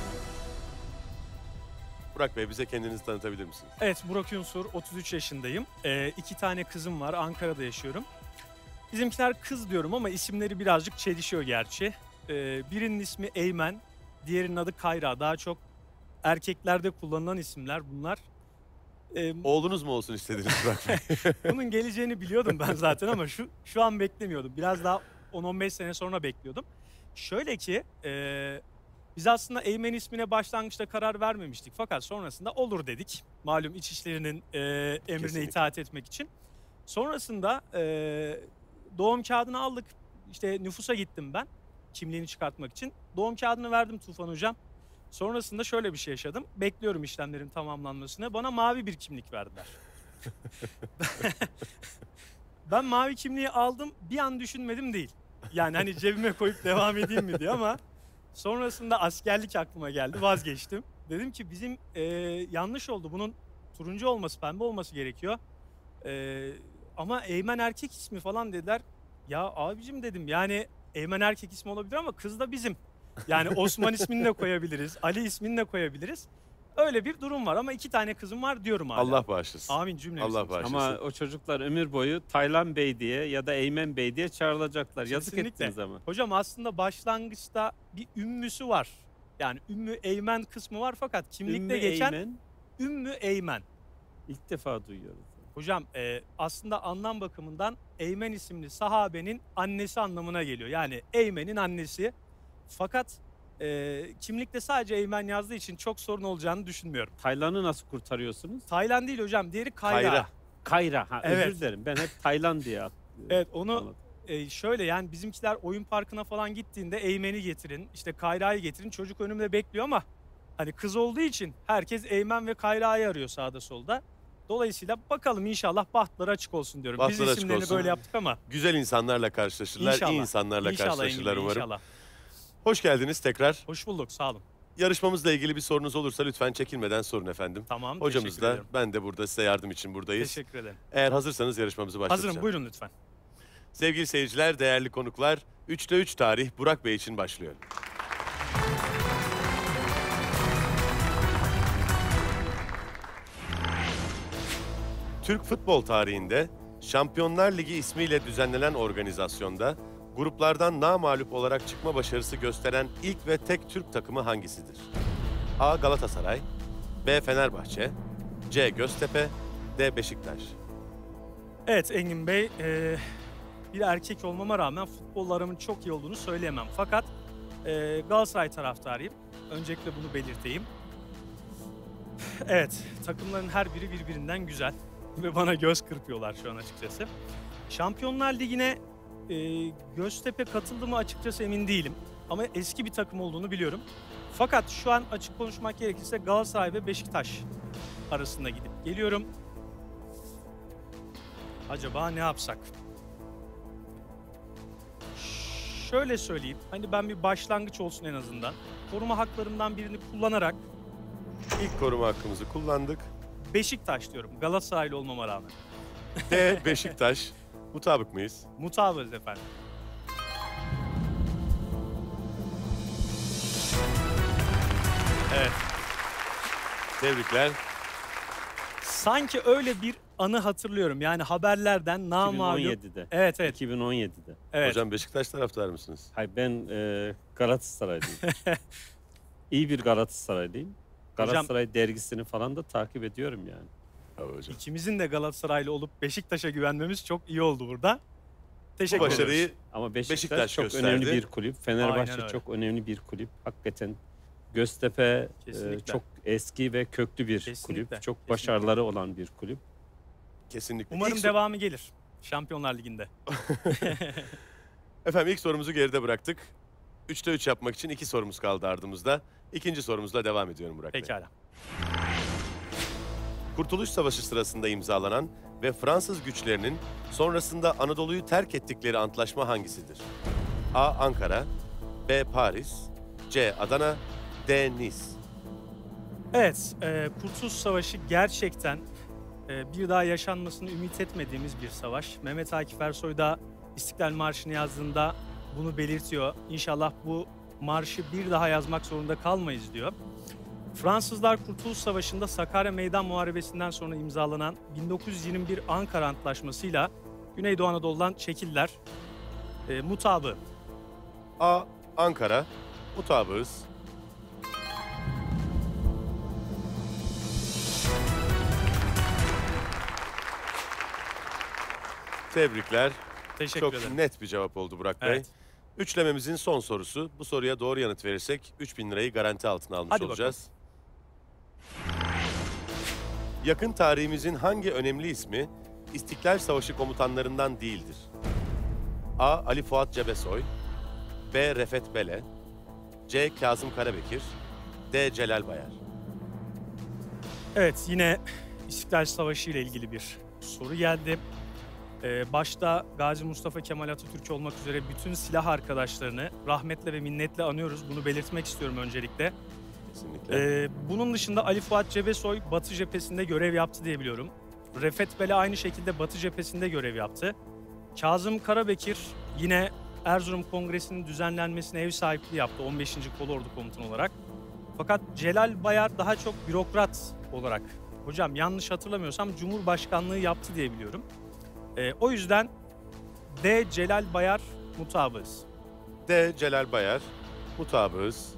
Burak Bey, bize kendinizi tanıtabilir misiniz? Evet, Burak Ünsur, 33 yaşındayım. 2 tane kızım var, Ankara'da yaşıyorum. Bizimkiler kız diyorum ama isimleri birazcık çelişiyor gerçi. Birinin ismi Eymen, diğerinin adı Kayra. Daha çok erkeklerde kullanılan isimler bunlar. Oğlunuz mu olsun istediniz Burak Bey? Bunun geleceğini biliyordum ben zaten ama şu an beklemiyordum. Biraz daha 10-15 sene sonra bekliyordum. Şöyle ki biz aslında Eymen ismine başlangıçta karar vermemiştik. Fakat sonrasında olur dedik. Malum iç işlerinin emrine Kesinlikle. itaat etmek için. Sonrasında doğum kağıdını aldık. İşte nüfusa gittim ben kimliğini çıkartmak için. Doğum kağıdını verdim Tufan Hocam. Sonrasında şöyle bir şey yaşadım. Bekliyorum işlemlerin tamamlanmasını. Bana mavi bir kimlik verdiler. Ben mavi kimliği aldım, bir an düşünmedim değil. Yani hani cebime koyup devam edeyim mi diye ama sonrasında askerlik aklıma geldi, vazgeçtim. Dedim ki bizim yanlış oldu, bunun turuncu olması, pembe olması gerekiyor. Ama Eymen erkek ismi falan dediler. Ya abicim dedim, yani Eymen erkek ismi olabilir ama kız da bizim. Yani Osman ismini de koyabiliriz, Ali ismini de koyabiliriz. Öyle bir durum var ama 2 tane kızım var diyorum hala. Allah bağışlasın. Amin cümlemiz. Allah bağışlasın. Ama o çocuklar ömür boyu Taylan Bey diye ya da Eymen Bey diye çağrılacaklar. Yazık Kesinlikle. ettiniz ama. Hocam aslında başlangıçta bir ümmüsü var. Yani Ümmü Eymen kısmı var fakat kimlikte Ümmü geçen Eymen Ümmü Eymen. ilk defa duyuyoruz. Hocam aslında anlam bakımından Eymen isimli sahabenin annesi anlamına geliyor. Yani Eymen'in annesi. Fakat kimlikte sadece Eymen yazdığı için çok sorun olacağını düşünmüyorum. Taylan'ı nasıl kurtarıyorsunuz? Taylan değil hocam, diğeri Kayra. Kayra. Kayra. Ha, Evet. özür dilerim. Ben hep Taylan diye Evet, onu anladım. şöyle, yani bizimkiler oyun parkına falan gittiğinde Eymen'i getirin, işte Kayra'yı getirin. Çocuk önümde bekliyor ama hani kız olduğu için herkes Eymen ve Kayra'yı arıyor sağda solda. Dolayısıyla bakalım, inşallah bahtları açık olsun diyorum. Biz Bahtları açık isimlerini olsun. böyle yaptık ama Güzel insanlarla karşılaşırlar, İnşallah. iyi insanlarla inşallah karşılaşırlar Engin Bey, umarım. inşallah. Hoş geldiniz tekrar. Hoş bulduk, sağ olun. Yarışmamızla ilgili bir sorunuz olursa lütfen çekinmeden sorun efendim. Tamam, Hocamız teşekkür da ederim. ben de burada size yardım için buradayız. Teşekkür ederim. Eğer hazırsanız yarışmamızı başlatacağım. Hazırım, buyurun lütfen. Sevgili seyirciler, değerli konuklar, 3'te 3 tarih Burak Bey için başlıyor. Türk futbol tarihinde Şampiyonlar Ligi ismiyle düzenlenen organizasyonda gruplardan namağlup olarak çıkma başarısı gösteren ilk ve tek Türk takımı hangisidir? A. Galatasaray, B. Fenerbahçe, C. Göztepe, D. Beşiktaş. Evet Engin Bey, bir erkek olmama rağmen futbolla aramın çok iyi olduğunu söyleyemem. Fakat Galatasaray taraftarıyım. Öncelikle bunu belirteyim. Evet, takımların her biri birbirinden güzel ve bana göz kırpıyorlar şu an açıkçası. Şampiyonlar Ligi'ne Göztepe katıldı mı açıkçası emin değilim. Ama eski bir takım olduğunu biliyorum. Fakat şu an açık konuşmak gerekirse Galatasaray ve Beşiktaş arasında gidip geliyorum. Acaba ne yapsak? Şöyle söyleyeyim. Hani ben bir başlangıç olsun en azından. Koruma haklarımdan birini kullanarak İlk koruma hakkımızı kullandık. Beşiktaş diyorum. Galatasaraylı olmama rağmen. D. Beşiktaş. Mutabık mıyız? Mutabız efendim. Evet. Tebrikler. Sanki öyle bir anı hatırlıyorum. Yani haberlerden namalum. 2017'de. Evet evet. 2017'de. Evet. Hocam Beşiktaş taraftarı mısınız? Hayır, ben Galatasaraylıyım. İyi bir Galatasaraylıyım. Galatasaray dergisini falan da takip ediyorum yani. Tabii hocam. İkimizin de Galatasaraylı olup Beşiktaş'a güvenmemiz çok iyi oldu burada. Bu Teşekkür ederim. başarıyı Ama Beşiktaş, Beşiktaş çok gösterdi. önemli bir kulüp. Fenerbahçe Aynen öyle. çok önemli bir kulüp. Hakikaten Göztepe Kesinlikle. çok eski ve köklü bir Kesinlikle, kulüp. Çok kesinlikle. başarıları olan bir kulüp. kesinlikle. Umarım İlk devamı gelir. Şampiyonlar Ligi'nde. Efendim ilk sorumuzu geride bıraktık. 3'te 3 yapmak için 2 sorumuz kaldı ardımızda. İkinci sorumuzla devam ediyorum Burak Bey. Pekala. Kurtuluş Savaşı sırasında imzalanan ve Fransız güçlerinin sonrasında Anadolu'yu terk ettikleri antlaşma hangisidir? A. Ankara, B. Paris, C. Adana, D. Nice. Evet, Kurtuluş Savaşı gerçekten bir daha yaşanmasını ümit etmediğimiz bir savaş. Mehmet Akif Ersoy da İstiklal Marşı'nı yazdığında bunu belirtiyor. İnşallah bu marşı bir daha yazmak zorunda kalmayız diyor. Fransızlar Kurtuluş Savaşı'nda Sakarya Meydan Muharebesi'nden sonra imzalanan 1921 Ankara Antlaşması'yla Güneydoğu Anadolu'dan çekildiler. Mutabı. A. Ankara, mutabığız. Tebrikler. Teşekkür Çok ederim. net bir cevap oldu Burak Bey. Evet. Üçlememizin son sorusu. Bu soruya doğru yanıt verirsek 3000 lirayı garanti altına almış Hadi olacağız. Yakın tarihimizin hangi önemli ismi İstiklal Savaşı komutanlarından değildir? A. Ali Fuat Cebesoy, B. Refet Bele, C. Kazım Karabekir, D. Celal Bayar. Evet, yine İstiklal Savaşı ile ilgili bir soru geldi. Başta Gazi Mustafa Kemal Atatürk olmak üzere bütün silah arkadaşlarını rahmetle ve minnetle anıyoruz. Bunu belirtmek istiyorum öncelikle. Kesinlikle. Bunun dışında Ali Fuat Cebesoy Batı cephesinde görev yaptı diye biliyorum. Refet Bele aynı şekilde Batı cephesinde görev yaptı. Kazım Karabekir yine Erzurum Kongresi'nin düzenlenmesine ev sahipliği yaptı 15. Kolordu Komutanı olarak. Fakat Celal Bayar daha çok bürokrat olarak, hocam yanlış hatırlamıyorsam Cumhurbaşkanlığı yaptı diye biliyorum. O yüzden D. Celal Bayar mutabığız. D. Celal Bayar, mutabığız.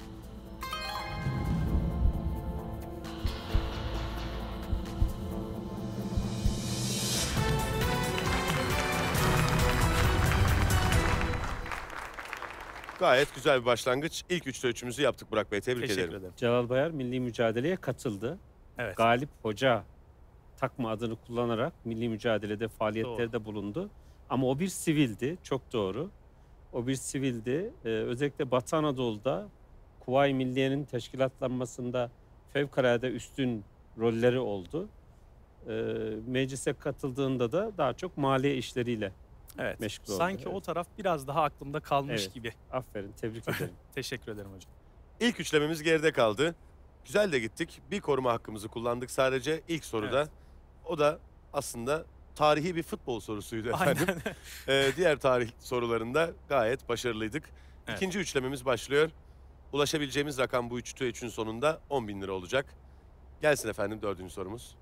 Gayet güzel bir başlangıç. İlk 3'te 3'ümüzü yaptık Burak Bey. Tebrik Teşekkür ederim. ederim. Celal Bayar milli mücadeleye katıldı. Evet. Galip Hoca takma adını kullanarak milli mücadelede faaliyetlerde bulundu. Ama o bir sivildi, çok doğru. O bir sivildi. Özellikle Batı Anadolu'da Kuvayi Milliye'nin teşkilatlanmasında fevkalade üstün rolleri oldu. Meclise katıldığında da daha çok maliye işleriyle Evet. meşgul oldu. Sanki Evet. o taraf biraz daha aklımda kalmış Evet. gibi. Aferin, tebrik ederim. Teşekkür ederim hocam. İlk üçlememiz geride kaldı. Güzel de gittik. Bir koruma hakkımızı kullandık sadece ilk soruda. Evet. O da aslında tarihi bir futbol sorusuydu efendim. Aynen. Diğer tarih sorularında gayet başarılıydık. Evet. İkinci üçlememiz başlıyor. Ulaşabileceğimiz rakam bu 3'ün sonunda 10.000 lira olacak. Gelsin efendim dördüncü sorumuz.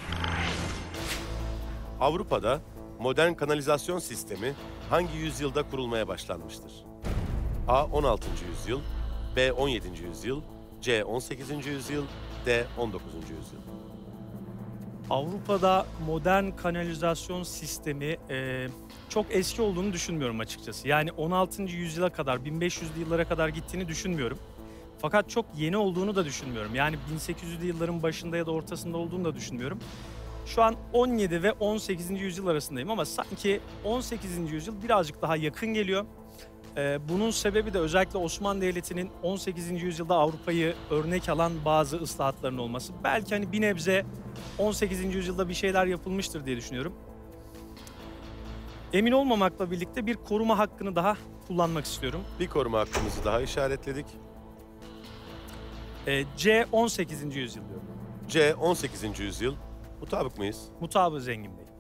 Avrupa'da modern kanalizasyon sistemi hangi yüzyılda kurulmaya başlanmıştır? A. 16. yüzyıl, B. 17. yüzyıl, C. 18. yüzyıl, D. 19. yüzyıl. Avrupa'da modern kanalizasyon sistemi çok eski olduğunu düşünmüyorum açıkçası. Yani 16. yüzyıla kadar, 1500'lü yıllara kadar gittiğini düşünmüyorum. Fakat çok yeni olduğunu da düşünmüyorum. Yani 1800'lü yılların başında ya da ortasında olduğunu da düşünmüyorum. Şu an 17 ve 18. yüzyıl arasındayım ama sanki 18. yüzyıl birazcık daha yakın geliyor. Bunun sebebi de özellikle Osmanlı Devleti'nin 18. yüzyılda Avrupa'yı örnek alan bazı ıslahatların olması. Belki hani bir nebze 18. yüzyılda bir şeyler yapılmıştır diye düşünüyorum. Emin olmamakla birlikte bir koruma hakkını daha kullanmak istiyorum. Bir koruma hakkımızı daha işaretledik. C 18. yüzyıl diyorum. C 18. yüzyıl. Mutabık mıyız? Mutabı Zengin Bey.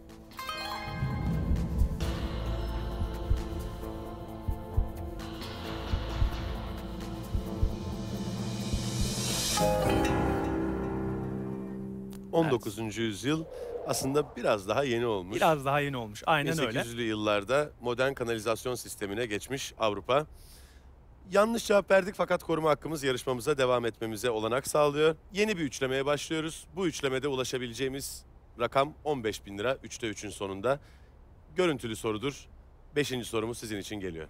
Evet. 19. yüzyıl aslında biraz daha yeni olmuş. Biraz daha yeni olmuş. Aynen öyle. 1800'lü yıllarda modern kanalizasyon sistemine geçmiş Avrupa. Yanlış cevap verdik fakat koruma hakkımız yarışmamıza devam etmemize olanak sağlıyor. Yeni bir üçlemeye başlıyoruz. Bu üçlemede ulaşabileceğimiz rakam 15.000 lira. 3'te 3'ün sonunda. Görüntülü sorudur. 5. sorumuz sizin için geliyor.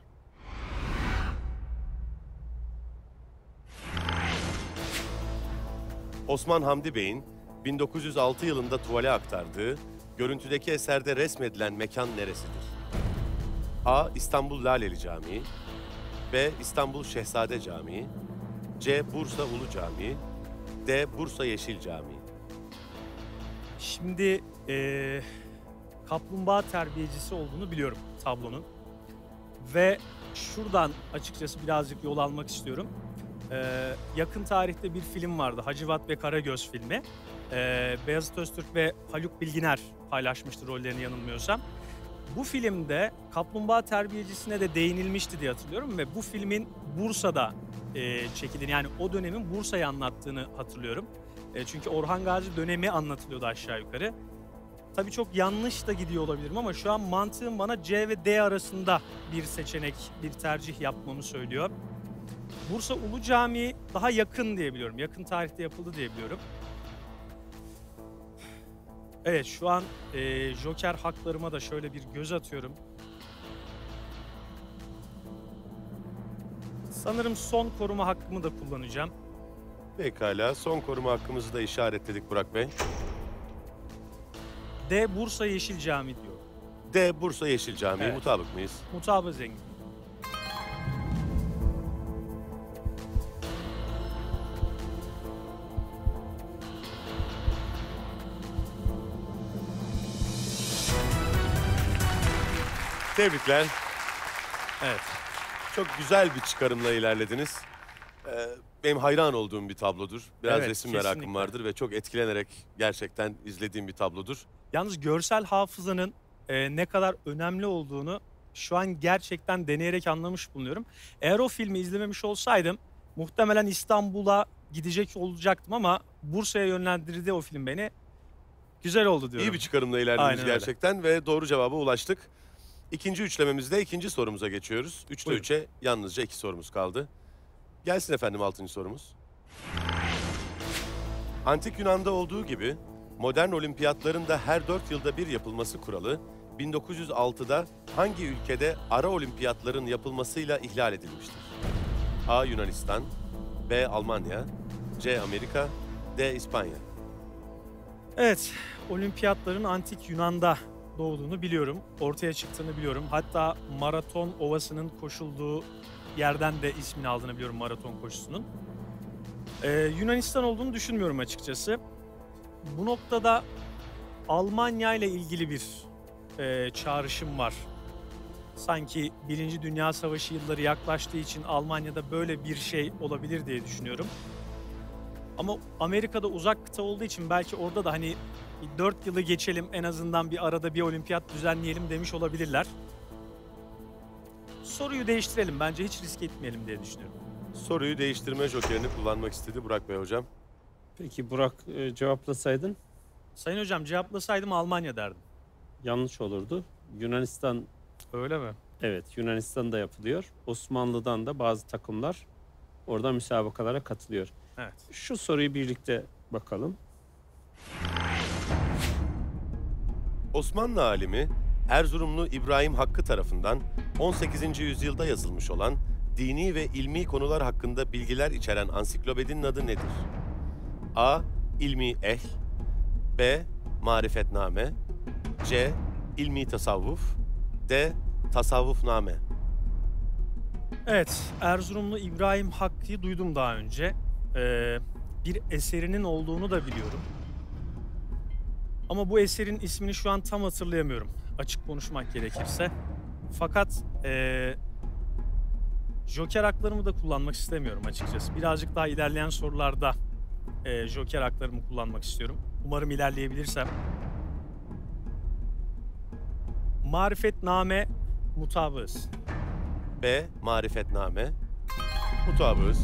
Osman Hamdi Bey'in 1906 yılında tuvale aktardığı, görüntüdeki eserde resmedilen mekan neresidir? A. İstanbul Laleli Camii, B. İstanbul Şehzade Camii, C. Bursa Ulu Camii, D. Bursa Yeşil Camii. Şimdi kaplumbağa terbiyecisi olduğunu biliyorum tablonun. Ve şuradan açıkçası birazcık yol almak istiyorum. Yakın tarihte bir film vardı, Hacivat ve Karagöz filmi. Beyazıt Öztürk ve Haluk Bilginer paylaşmıştı rollerini yanılmıyorsam. Bu filmde kaplumbağa terbiyecisine de değinilmişti diye hatırlıyorum ve bu filmin Bursa'da çekildiğini, yani o dönemin Bursa'yı anlattığını hatırlıyorum. Çünkü Orhan Gazi dönemi anlatılıyordu aşağı yukarı. Tabii çok yanlış da gidiyor olabilirim ama şu an mantığım bana C ve D arasında bir seçenek, bir tercih yapmamı söylüyor. Bursa Ulu Camii daha yakın diye biliyorum. Yakın tarihte yapıldı diye biliyorum. Evet, şu an Joker haklarıma da şöyle bir göz atıyorum. Sanırım son koruma hakkımı da kullanacağım. Pekala, son koruma hakkımızı da işaretledik Burak Bey. D. Bursa Yeşil Cami diyor. D. Bursa Yeşil Camii. Evet. Mutabık mıyız? Mutabı Zengin. Tebrikler. Evet. Çok güzel bir çıkarımla ilerlediniz. Benim hayran olduğum bir tablodur. Biraz Evet, resim merakım kesinlikle. vardır ve çok etkilenerek gerçekten izlediğim bir tablodur. Yalnız görsel hafızanın ne kadar önemli olduğunu şu an gerçekten deneyerek anlamış bulunuyorum. Eğer o filmi izlememiş olsaydım muhtemelen İstanbul'a gidecek olacaktım ama Bursa'ya yönlendirdi o film beni. Güzel oldu diyorum. İyi bir çıkarımla ilerlediniz Aynen öyle. gerçekten ve doğru cevaba ulaştık. İkinci üçlememizde ikinci sorumuza geçiyoruz. 3'te Buyurun. 3'e yalnızca 2 sorumuz kaldı. Gelsin efendim 6. sorumuz. Antik Yunan'da olduğu gibi modern olimpiyatların da her 4 yılda bir yapılması kuralı 1906'da hangi ülkede ara olimpiyatların yapılmasıyla ihlal edilmiştir? A. Yunanistan, B. Almanya, C. Amerika, D. İspanya. Evet, olimpiyatların antik Yunan'da doğduğunu biliyorum. Ortaya çıktığını biliyorum. Hatta Maraton Ovası'nın koşulduğu yerden de ismini aldığını biliyorum, maraton koşusunun. Yunanistan olduğunu düşünmüyorum açıkçası. Bu noktada Almanya ile ilgili bir çağrışım var. Sanki Birinci Dünya Savaşı yılları yaklaştığı için Almanya'da böyle bir şey olabilir diye düşünüyorum. Ama Amerika'da uzak kıta olduğu için belki orada da hani 4 yılı geçelim, en azından bir arada bir olimpiyat düzenleyelim demiş olabilirler. Soruyu değiştirelim, bence hiç risk etmeyelim diye düşünüyorum. Soruyu değiştirme jokerini kullanmak istedi Burak Bey hocam. Peki Burak, cevaplasaydın Sayın hocam, cevaplasaydım Almanya derdim. yanlış olurdu. Yunanistan, Öyle mi? evet, Yunanistan'da yapılıyor. Osmanlı'dan da bazı takımlar orada müsabakalara katılıyor. Evet. Şu soruyu birlikte bakalım. Osmanlı alimi Erzurumlu İbrahim Hakkı tarafından 18. yüzyılda yazılmış olan dini ve ilmi konular hakkında bilgiler içeren ansiklopedinin adı nedir? A. İlmi Ehl, B. Marifetname, C. İlmi Tasavvuf, D. Tasavvufname. Evet, Erzurumlu İbrahim Hakkı'yı duydum daha önce. Bir eserinin olduğunu da biliyorum. Ama bu eserin ismini şu an tam hatırlayamıyorum. Açık konuşmak gerekirse. Fakat joker haklarımı da kullanmak istemiyorum açıkçası. Birazcık daha ilerleyen sorularda joker haklarımı kullanmak istiyorum. Umarım ilerleyebilirsem. Marifetname mutabığız. B. Marifetname, mutabığız.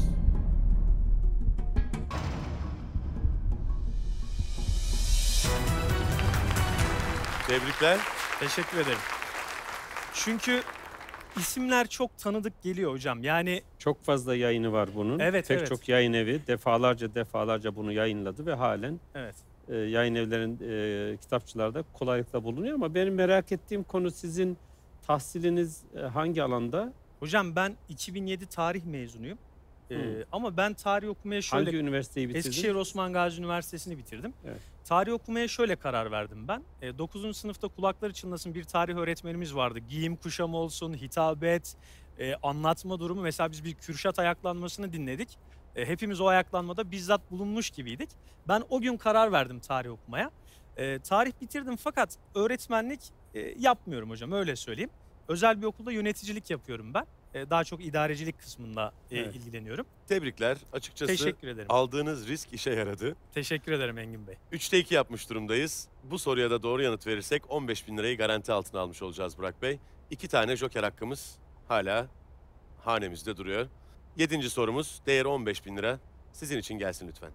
Tebrikler. Teşekkür ederim. Çünkü isimler çok tanıdık geliyor hocam. Yani Çok fazla yayını var bunun. Evet, Pek evet. çok yayın evi defalarca bunu yayınladı ve halen evet. yayın evlerin kitapçılarda kolaylıkla bulunuyor. Ama benim merak ettiğim konu sizin tahsiliniz hangi alanda? Hocam ben 2007 tarih mezunuyum. Ama ben tarih okumaya şöyle... Hangi üniversiteyi bitirdin? Eskişehir Osman Gazi Üniversitesi'ni bitirdim. Evet. Tarih okumaya şöyle karar verdim ben. 9. sınıfta kulakları çınlasın bir tarih öğretmenimiz vardı. Giyim kuşam olsun, hitabet, anlatma durumu. Mesela biz bir Kürşat ayaklanmasını dinledik. Hepimiz o ayaklanmada bizzat bulunmuş gibiydik. Ben o gün karar verdim tarih okumaya. Tarih bitirdim fakat öğretmenlik yapmıyorum hocam, öyle söyleyeyim. Özel bir okulda yöneticilik yapıyorum ben. Daha çok idarecilik kısmında ilgileniyorum. Tebrikler. Açıkçası Teşekkür ederim. aldığınız risk işe yaradı. Teşekkür ederim Engin Bey. 3'te 2 yapmış durumdayız. Bu soruya da doğru yanıt verirsek 15.000 lirayı garanti altına almış olacağız Burak Bey. 2 tane joker hakkımız hala hanemizde duruyor. 7. sorumuz değeri 15.000 lira. Sizin için gelsin lütfen.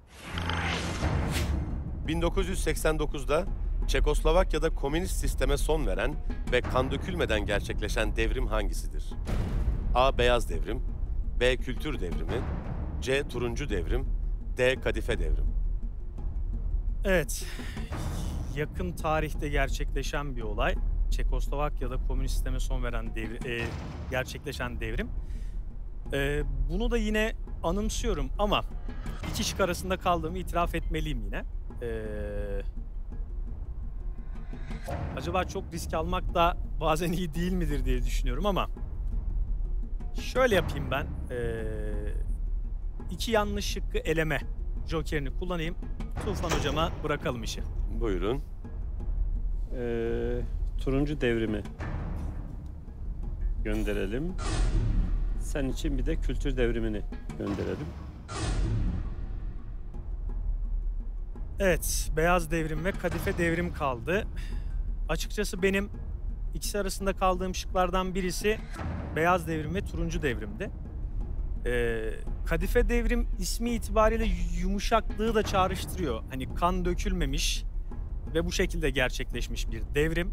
1989'da Çekoslovakya'da komünist sisteme son veren ve kan dökülmeden gerçekleşen devrim hangisidir? A. Beyaz devrim, B. Kültür devrimi, C. Turuncu devrim, D. Kadife devrim. Evet, yakın tarihte gerçekleşen bir olay. Çekoslovakya'da komünist sisteme son veren gerçekleşen devrim. Bunu da yine anımsıyorum ama iki şık arasında kaldığımı itiraf etmeliyim yine. Acaba çok risk almak da bazen iyi değil midir diye düşünüyorum ama şöyle yapayım ben. İki yanlış şıkkı eleme jokerini kullanayım. Tufan hocama bırakalım işi. Buyurun. Turuncu devrimi gönderelim. Sen için bir de kültür devrimini gönderelim. Evet, beyaz devrim ve kadife devrim kaldı. Açıkçası benim ikisi arasında kaldığım şıklardan birisi beyaz devrim ve turuncu devrimdi. Kadife devrim ismi itibariyle yumuşaklığı da çağrıştırıyor. Hani kan dökülmemiş ve bu şekilde gerçekleşmiş bir devrim.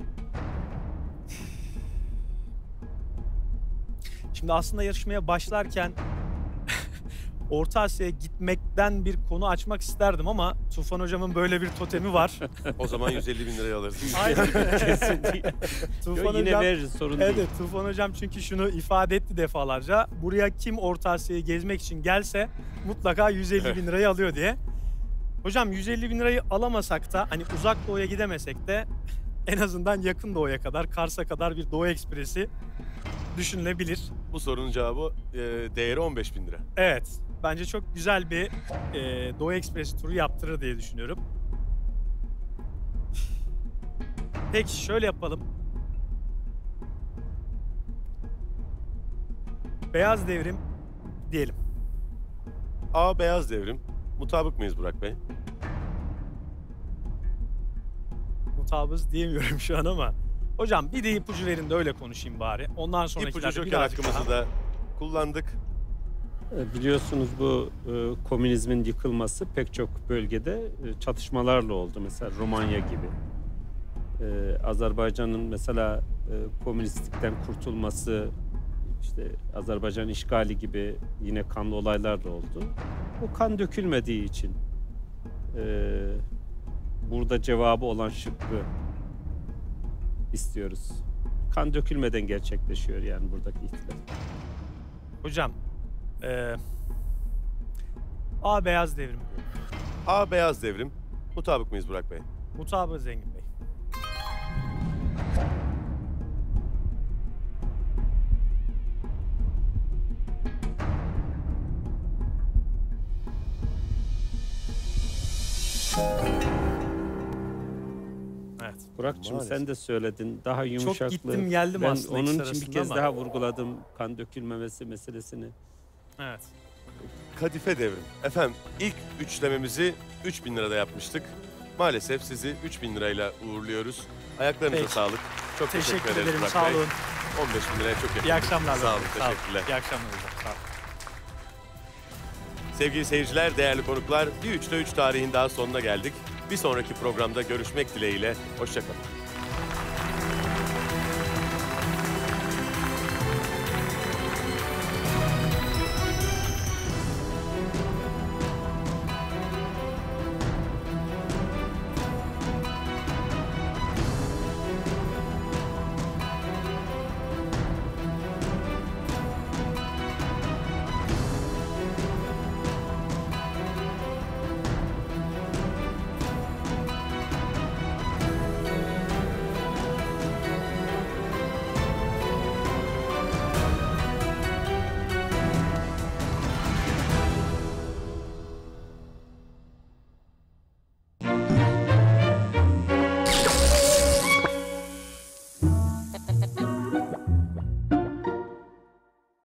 Şimdi aslında yarışmaya başlarken Orta Asya'ya gitmekten bir konu açmak isterdim ama Tufan hocamın böyle bir totemi var. O zaman 150.000 lirayı alırsınız. Aynen. Kesinlikle. Tufan Yine hocam, veririz, sorun değil. evet, Tufan hocam çünkü şunu ifade etti defalarca. Buraya kim Orta Asya'yı gezmek için gelse mutlaka 150.000 lirayı alıyor diye. Hocam 150.000 lirayı alamasak da hani uzak doğuya gidemesek de en azından yakın doğuya kadar, Kars'a kadar bir Doğu Ekspresi düşünülebilir. Bu sorunun cevabı değeri 15.000 lira. Evet, bence çok güzel bir Doğu Ekspresi turu yaptırır diye düşünüyorum. Peki şöyle yapalım. Beyaz devrim diyelim. A. Beyaz devrim. Mutabık mıyız Burak Bey? Mutabız diyemiyorum şu an ama. Hocam bir de ipucu verin de öyle konuşayım bari. Ondan İpucu sonrakilerde joker birazcık hakkımızı daha. da kullandık. Biliyorsunuz bu komünizmin yıkılması pek çok bölgede çatışmalarla oldu. Mesela Romanya gibi. Azerbaycan'ın mesela komünistlikten kurtulması, işte Azerbaycan işgali gibi yine kanlı olaylar da oldu. O kan dökülmediği için burada cevabı olan şıkkı istiyoruz. Kan dökülmeden gerçekleşiyor yani buradaki ihtilal. Hocam, A beyaz devrim. A. Beyaz devrim. Mutabık mıyız Burak Bey? Mutabık Zengin Bey. Evet. Burak'cığım Maalesef. sen de söyledin. Daha yumuşaklığı. Çok gittim geldim Ben aslında onun ikisi için bir arasında kez ama. daha vurguladım kan dökülmemesi meselesini. Evet. Kadife devrim. Efendim ilk üçlememizi 3.000 lirada yapmıştık. Maalesef sizi 3.000 lirayla uğurluyoruz. Ayaklarınıza Peki. sağlık. Çok Teşekkür ederiz ederim. Burak Sağ Bey. olun. 15.000 liraya çok yakın. İyi akşamlar. Sağ olun. Sağ olun. Teşekkürler. İyi akşamlar hocam. Sağ olun. Sevgili seyirciler, değerli konuklar, bir 3'te 3 tarihin daha sonuna geldik. Bir sonraki programda görüşmek dileğiyle. Hoşça kalın.